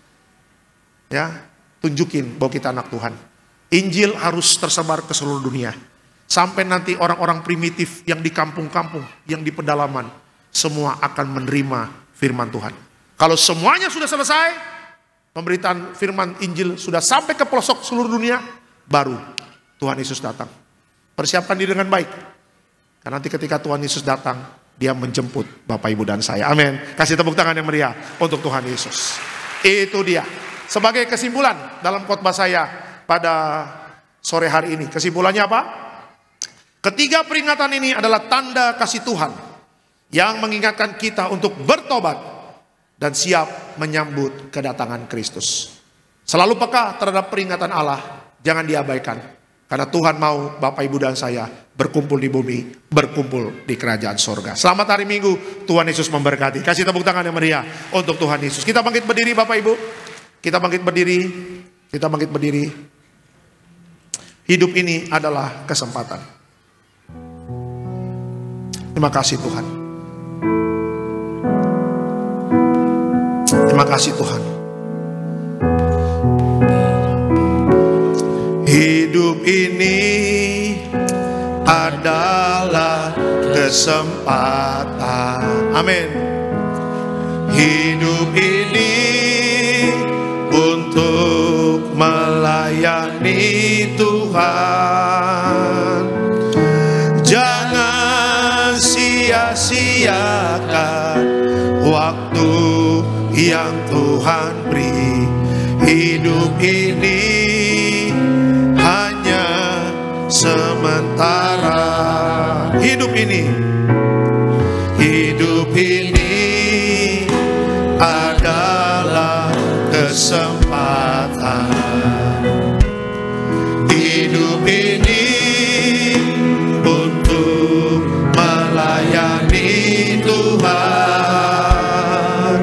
Ya, tunjukin bahwa kita anak Tuhan. Injil harus tersebar ke seluruh dunia. Sampai nanti orang-orang primitif yang di kampung-kampung, yang di pedalaman, semua akan menerima firman Tuhan. Kalau semuanya sudah selesai, pemberitaan firman Injil sudah sampai ke pelosok seluruh dunia, baru Tuhan Yesus datang. Persiapkan diri dengan baik. Karena nanti ketika Tuhan Yesus datang, Dia menjemput Bapak Ibu dan saya. Amin. Kasih tepuk tangan yang meriah untuk Tuhan Yesus. Itu dia. Sebagai kesimpulan dalam khotbah saya pada sore hari ini. Kesimpulannya apa? Ketiga peringatan ini adalah tanda kasih Tuhan yang mengingatkan kita untuk bertobat dan siap menyambut kedatangan Kristus. Selalu peka terhadap peringatan Allah, jangan diabaikan. Karena Tuhan mau Bapak Ibu dan saya berkumpul di bumi, berkumpul di kerajaan sorga. Selamat hari Minggu, Tuhan Yesus memberkati. Kasih tepuk tangan yang meriah untuk Tuhan Yesus. Kita bangkit berdiri Bapak Ibu. Kita bangkit berdiri. Kita bangkit berdiri. Hidup ini adalah kesempatan. Terima kasih Tuhan. Terima kasih Tuhan. Hidup ini adalah kesempatan. Amin. Hidup ini untuk melayani Tuhan. Jangan sia-siakan waktu yang Tuhan beri. Hidup ini hanya sementara. Hidup ini adalah kesempatan. Hidup ini untuk melayani Tuhan.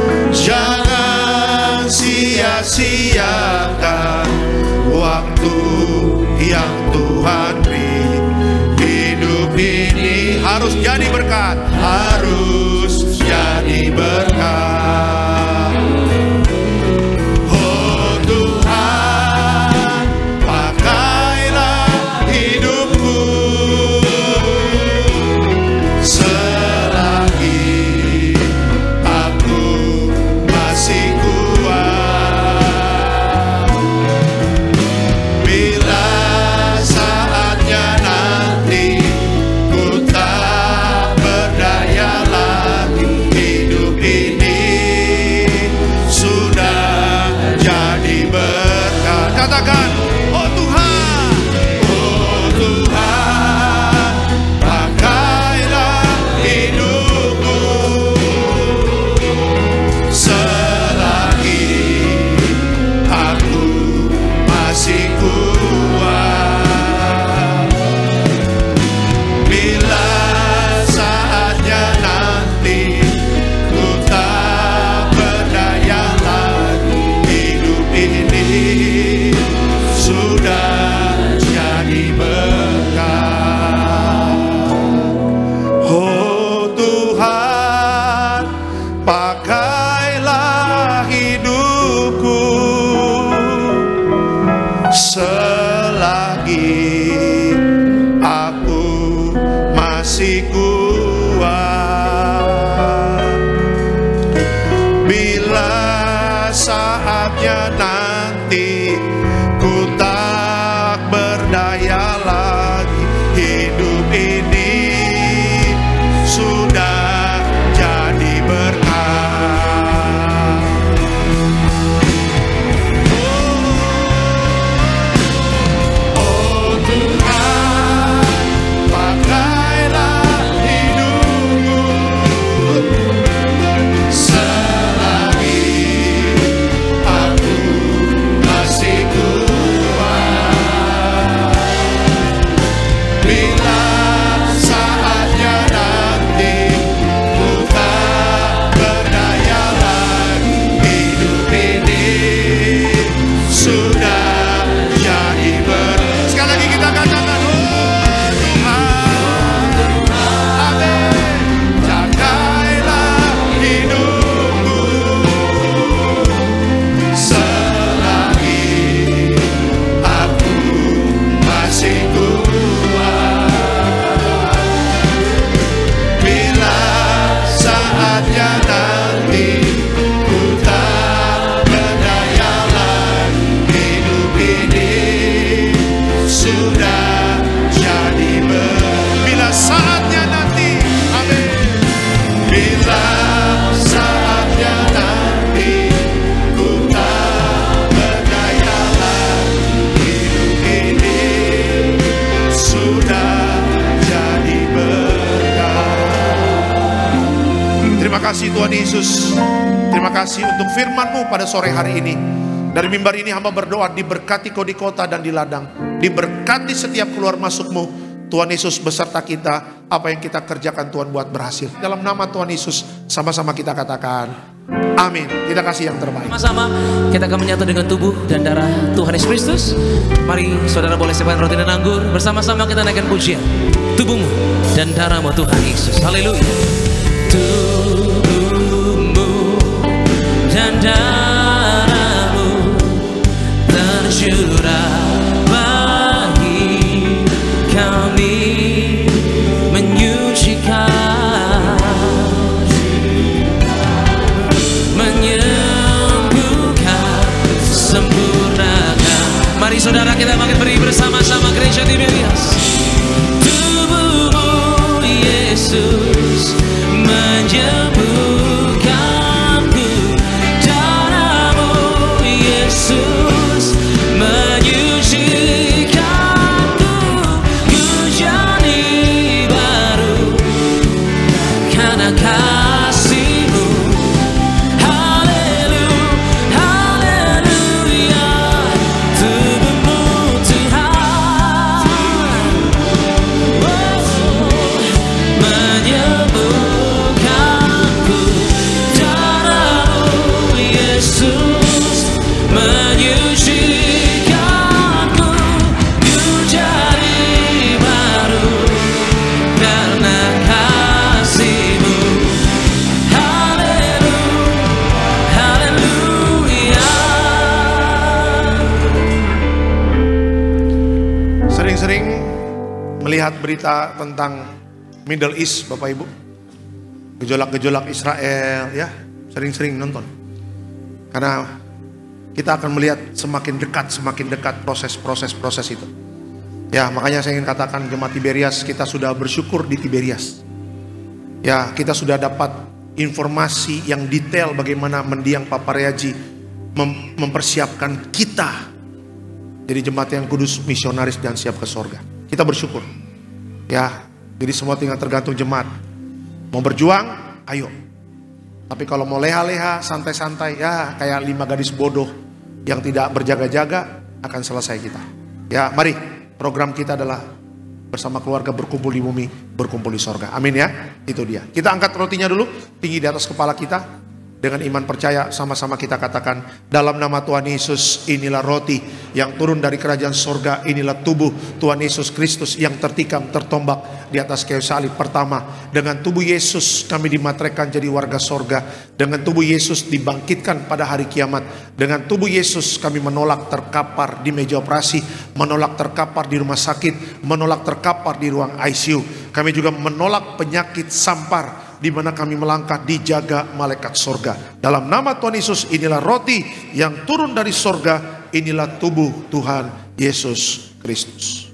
Jangan sia-siakan waktu yang Tuhan beri. Hidup ini harus jadi berkat, harus jadi berkat. Oh Tuhan, pakailah hidupku masih kuat. Bila saatnya nanti ku tak berdaya lagi, hidup ini sudah jadi berkah. Oh Tuhan, pakailah hidupku selagi aku masih kuat. Bila saatnya nanti ku tak berdaya lagi, hidup ini sudah jadi sekali lagi kita katakan, oh Tuhan, amin. Jagailah hidupku selagi aku masih kuat. Bila saatnya nanti ku tak berdaya lagi, hidup ini sudah jadi bila saatnya nanti, amin. Bila saatnya nanti ku tak berdaya lagi, hidup ini sudah jadi berkah. Terima kasih Tuhan Yesus. Terima kasih untuk firman-Mu pada sore hari ini. Dari mimbar ini hamba berdoa, diberkati kau di kota dan di ladang, diberkati setiap keluar masukmu Tuhan Yesus beserta kita. Apa yang kita kerjakan Tuhan buat berhasil. Dalam nama Tuhan Yesus sama-sama kita katakan amin. Kita kasih yang terbaik. Sama-sama kita akan menyatu dengan tubuh dan darah Tuhan Yesus Kristus. Mari saudara boleh siapkan roti dan anggur. Bersama-sama kita naikkan pujian. Tubuhmu dan darahmu Tuhan Yesus. Haleluya. Tubuhmu dan darahmu tercurah bagi kami, menyucikan, menyembuhkan, sempurnakan. Mari saudara kita makin beri bersama-sama Gereja Tiberias. Tubuhmu Yesus menyembuhkanku, darahmu Yesus menyucikanku, ku jadi baru karena kasih-Mu. Haleluya, haleluya. Tubuh-Mu Tuhan, menyembuhkanku, darah-Mu Yesus menyucikanku, ku jadi baru karena kasih-Mu. Haleluya, haleluya. Sering-sering melihat berita tentang Middle East, Bapak Ibu, gejolak-gejolak Israel, ya, sering-sering nonton. Karena kita akan melihat semakin dekat proses itu. Ya, makanya saya ingin katakan jemaat Tiberias, kita sudah bersyukur di Tiberias. Ya, kita sudah dapat informasi yang detail bagaimana mendiang Papa Reaji mempersiapkan kita jadi jemaat yang kudus, misionaris dan siap ke sorga. Kita bersyukur. Ya, jadi semua tinggal tergantung jemaat. Mau berjuang, ayo. Tapi kalau mau leha-leha, santai-santai, ya kayak 5 gadis bodoh yang tidak berjaga-jaga, akan selesai kita. Ya, mari. Program kita adalah bersama keluarga berkumpul di bumi, berkumpul di sorga. Amin ya. Itu dia. Kita angkat rotinya dulu, tinggi di atas kepala kita. Dengan iman percaya sama-sama kita katakan, dalam nama Tuhan Yesus, inilah roti yang turun dari kerajaan sorga, inilah tubuh Tuhan Yesus Kristus yang tertikam, tertombak di atas kayu salib. Pertama, dengan tubuh Yesus kami dimateraikan jadi warga sorga. Dengan tubuh Yesus dibangkitkan pada hari kiamat. Dengan tubuh Yesus kami menolak terkapar di meja operasi, menolak terkapar di rumah sakit, menolak terkapar di ruang ICU. Kami juga menolak penyakit sampar, di mana kami melangkah dijaga malaikat sorga. Dalam nama Tuhan Yesus, inilah roti yang turun dari sorga, inilah tubuh Tuhan Yesus Kristus.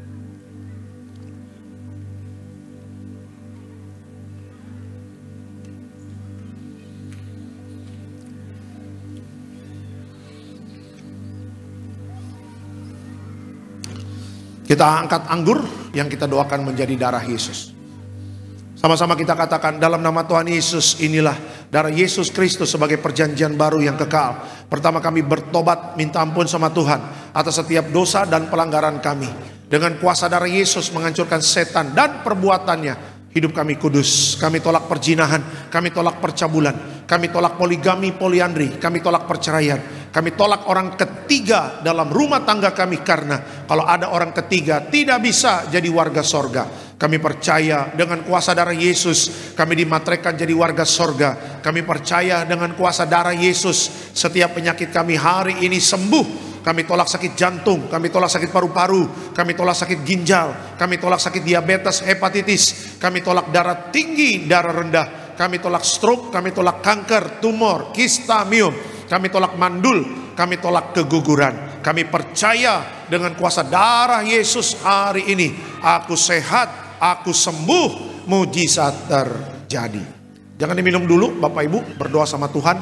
Kita angkat anggur yang kita doakan menjadi darah Yesus. Sama-sama kita katakan, dalam nama Tuhan Yesus, inilah darah Yesus Kristus sebagai perjanjian baru yang kekal. Pertama, kami bertobat minta ampun sama Tuhan atas setiap dosa dan pelanggaran kami. Dengan kuasa darah Yesus menghancurkan setan dan perbuatannya. Hidup kami kudus. Kami tolak perzinahan, kami tolak percabulan, kami tolak poligami, poliandri, kami tolak perceraian, kami tolak orang ketiga dalam rumah tangga kami, karena kalau ada orang ketiga tidak bisa jadi warga sorga. Kami percaya dengan kuasa darah Yesus kami dimateraikan jadi warga sorga. Kami percaya dengan kuasa darah Yesus setiap penyakit kami hari ini sembuh. Kami tolak sakit jantung, kami tolak sakit paru-paru, kami tolak sakit ginjal, kami tolak sakit diabetes, hepatitis, kami tolak darah tinggi, darah rendah, kami tolak stroke, kami tolak kanker, tumor, kista, miom, kami tolak mandul, kami tolak keguguran. Kami percaya dengan kuasa darah Yesus hari ini, aku sehat, aku sembuh, mujizat terjadi. Jangan diminum dulu, Bapak Ibu, berdoa sama Tuhan.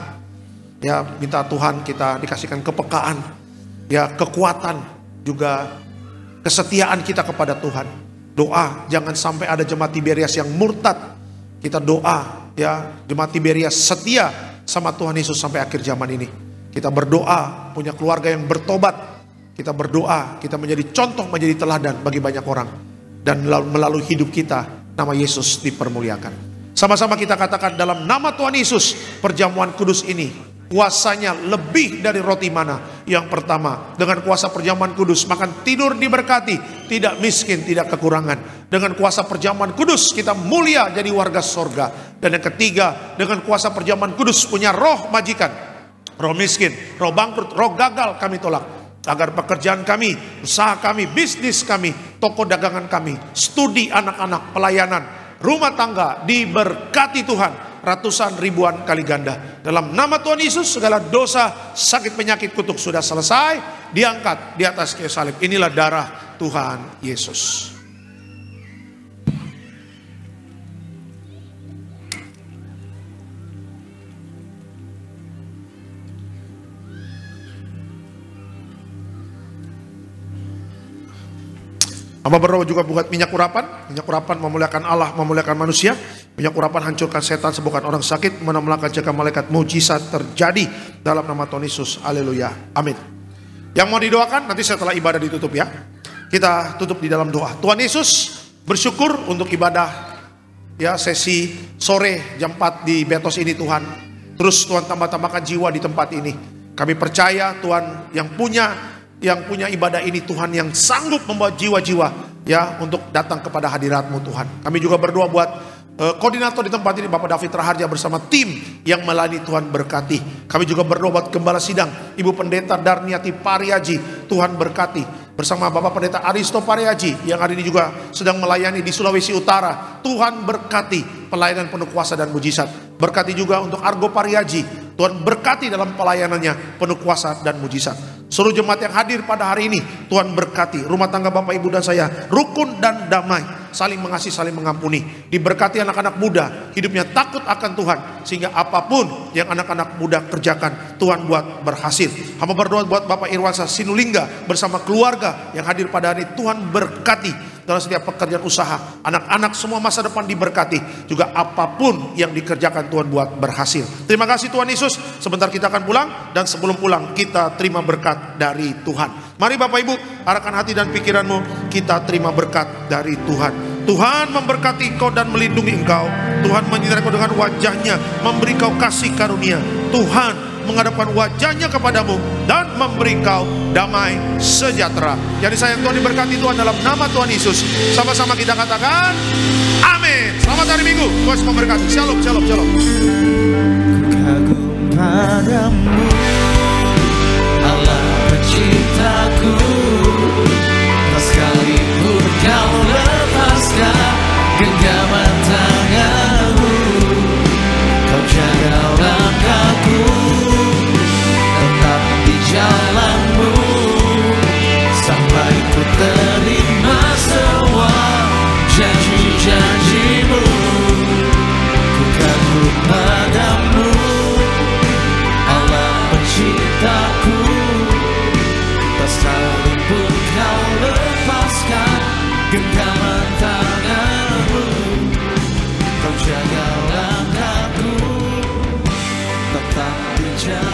Ya, minta Tuhan kita dikasihkan kepekaan, ya, kekuatan, juga kesetiaan kita kepada Tuhan. Doa jangan sampai ada jemaat Tiberias yang murtad. Kita doa, ya, jemaat Tiberias setia sama Tuhan Yesus sampai akhir zaman ini. Kita berdoa punya keluarga yang bertobat. Kita berdoa kita menjadi contoh, menjadi teladan bagi banyak orang. Dan melalui hidup kita nama Yesus dipermuliakan. Sama-sama kita katakan, dalam nama Tuhan Yesus, perjamuan kudus ini kuasanya lebih dari roti mana. Yang pertama, dengan kuasa perjamuan kudus makan tidur diberkati, tidak miskin, tidak kekurangan. Dengan kuasa perjamuan kudus kita mulia jadi warga sorga. Dan yang ketiga, dengan kuasa perjamuan kudus punya roh majikan, roh miskin, roh bangkrut, roh gagal kami tolak. Agar pekerjaan kami, usaha kami, bisnis kami, toko dagangan kami, studi anak-anak, pelayanan, rumah tangga diberkati Tuhan ratusan ribuan kali ganda. Dalam nama Tuhan Yesus, segala dosa, sakit, penyakit, kutuk sudah selesai, diangkat di atas kayu salib. Inilah darah Tuhan Yesus. Hamba berdoa juga buat minyak urapan. Minyak urapan memuliakan Allah, memuliakan manusia. Minyak urapan hancurkan setan, sembuhkan orang sakit, menaklukkan jaga malaikat, mujizat terjadi dalam nama Tuhan Yesus. Haleluya. Amin. Yang mau didoakan nanti setelah ibadah ditutup ya. Kita tutup di dalam doa. Tuhan Yesus, bersyukur untuk ibadah ya sesi sore jam 4 di Betos ini Tuhan. Terus Tuhan tambah-tambahkan jiwa di tempat ini. Kami percaya Tuhan yang punya ibadah ini, Tuhan yang sanggup membawa jiwa-jiwa ya untuk datang kepada hadirat-Mu Tuhan. Kami juga berdoa buat koordinator di tempat ini, Bapak David Raharja bersama tim yang melayani, Tuhan berkati. Kami juga berdoa buat Gembala Sidang, Ibu Pendeta Darniati Pariaji, Tuhan berkati. Bersama Bapak Pendeta Aristo Pariaji yang hari ini juga sedang melayani di Sulawesi Utara. Tuhan berkati pelayanan penuh kuasa dan mujizat. Berkati juga untuk Argo Pariaji. Tuhan berkati dalam pelayanannya penuh kuasa dan mujizat. Seluruh jemaat yang hadir pada hari ini, Tuhan berkati. Rumah tangga Bapak Ibu dan saya rukun dan damai, saling mengasihi, saling mengampuni. Diberkati anak-anak muda, hidupnya takut akan Tuhan, sehingga apapun yang anak-anak muda kerjakan, Tuhan buat berhasil. Hamba berdoa buat Bapak Irwansa Sinulingga bersama keluarga yang hadir pada hari ini. Tuhan berkati dalam setiap pekerjaan usaha, anak-anak semua masa depan diberkati. Juga apapun yang dikerjakan Tuhan buat berhasil. Terima kasih Tuhan Yesus. Sebentar kita akan pulang, dan sebelum pulang kita terima berkat dari Tuhan. Mari Bapak Ibu, arahkan hati dan pikiranmu, kita terima berkat dari Tuhan. Tuhan memberkati engkau dan melindungi engkau. Tuhan menyertai engkau dengan wajahnya, memberi kau kasih karunia. Tuhan menghadapkan wajahnya kepadamu dan memberi engkau damai sejahtera. Jadi sayang Tuhan diberkati Tuhan dalam nama Tuhan Yesus. Sama-sama kita katakan amin. Selamat hari Minggu, Tuhan memberkati. Shalom, shalom, shalom. Kagum padamu Allah penciptaku, sekalipun kau lepaskan genggaman tanganmu, kau jaga langkahku, tetap di jalanmu, sampai ku terima semua janji-janjimu. Ku kagum padamu Allah penciptaku, tak sekalipun kau lepaskan genggaman tanganmu, kau jaga langkahku, tetap di jalan.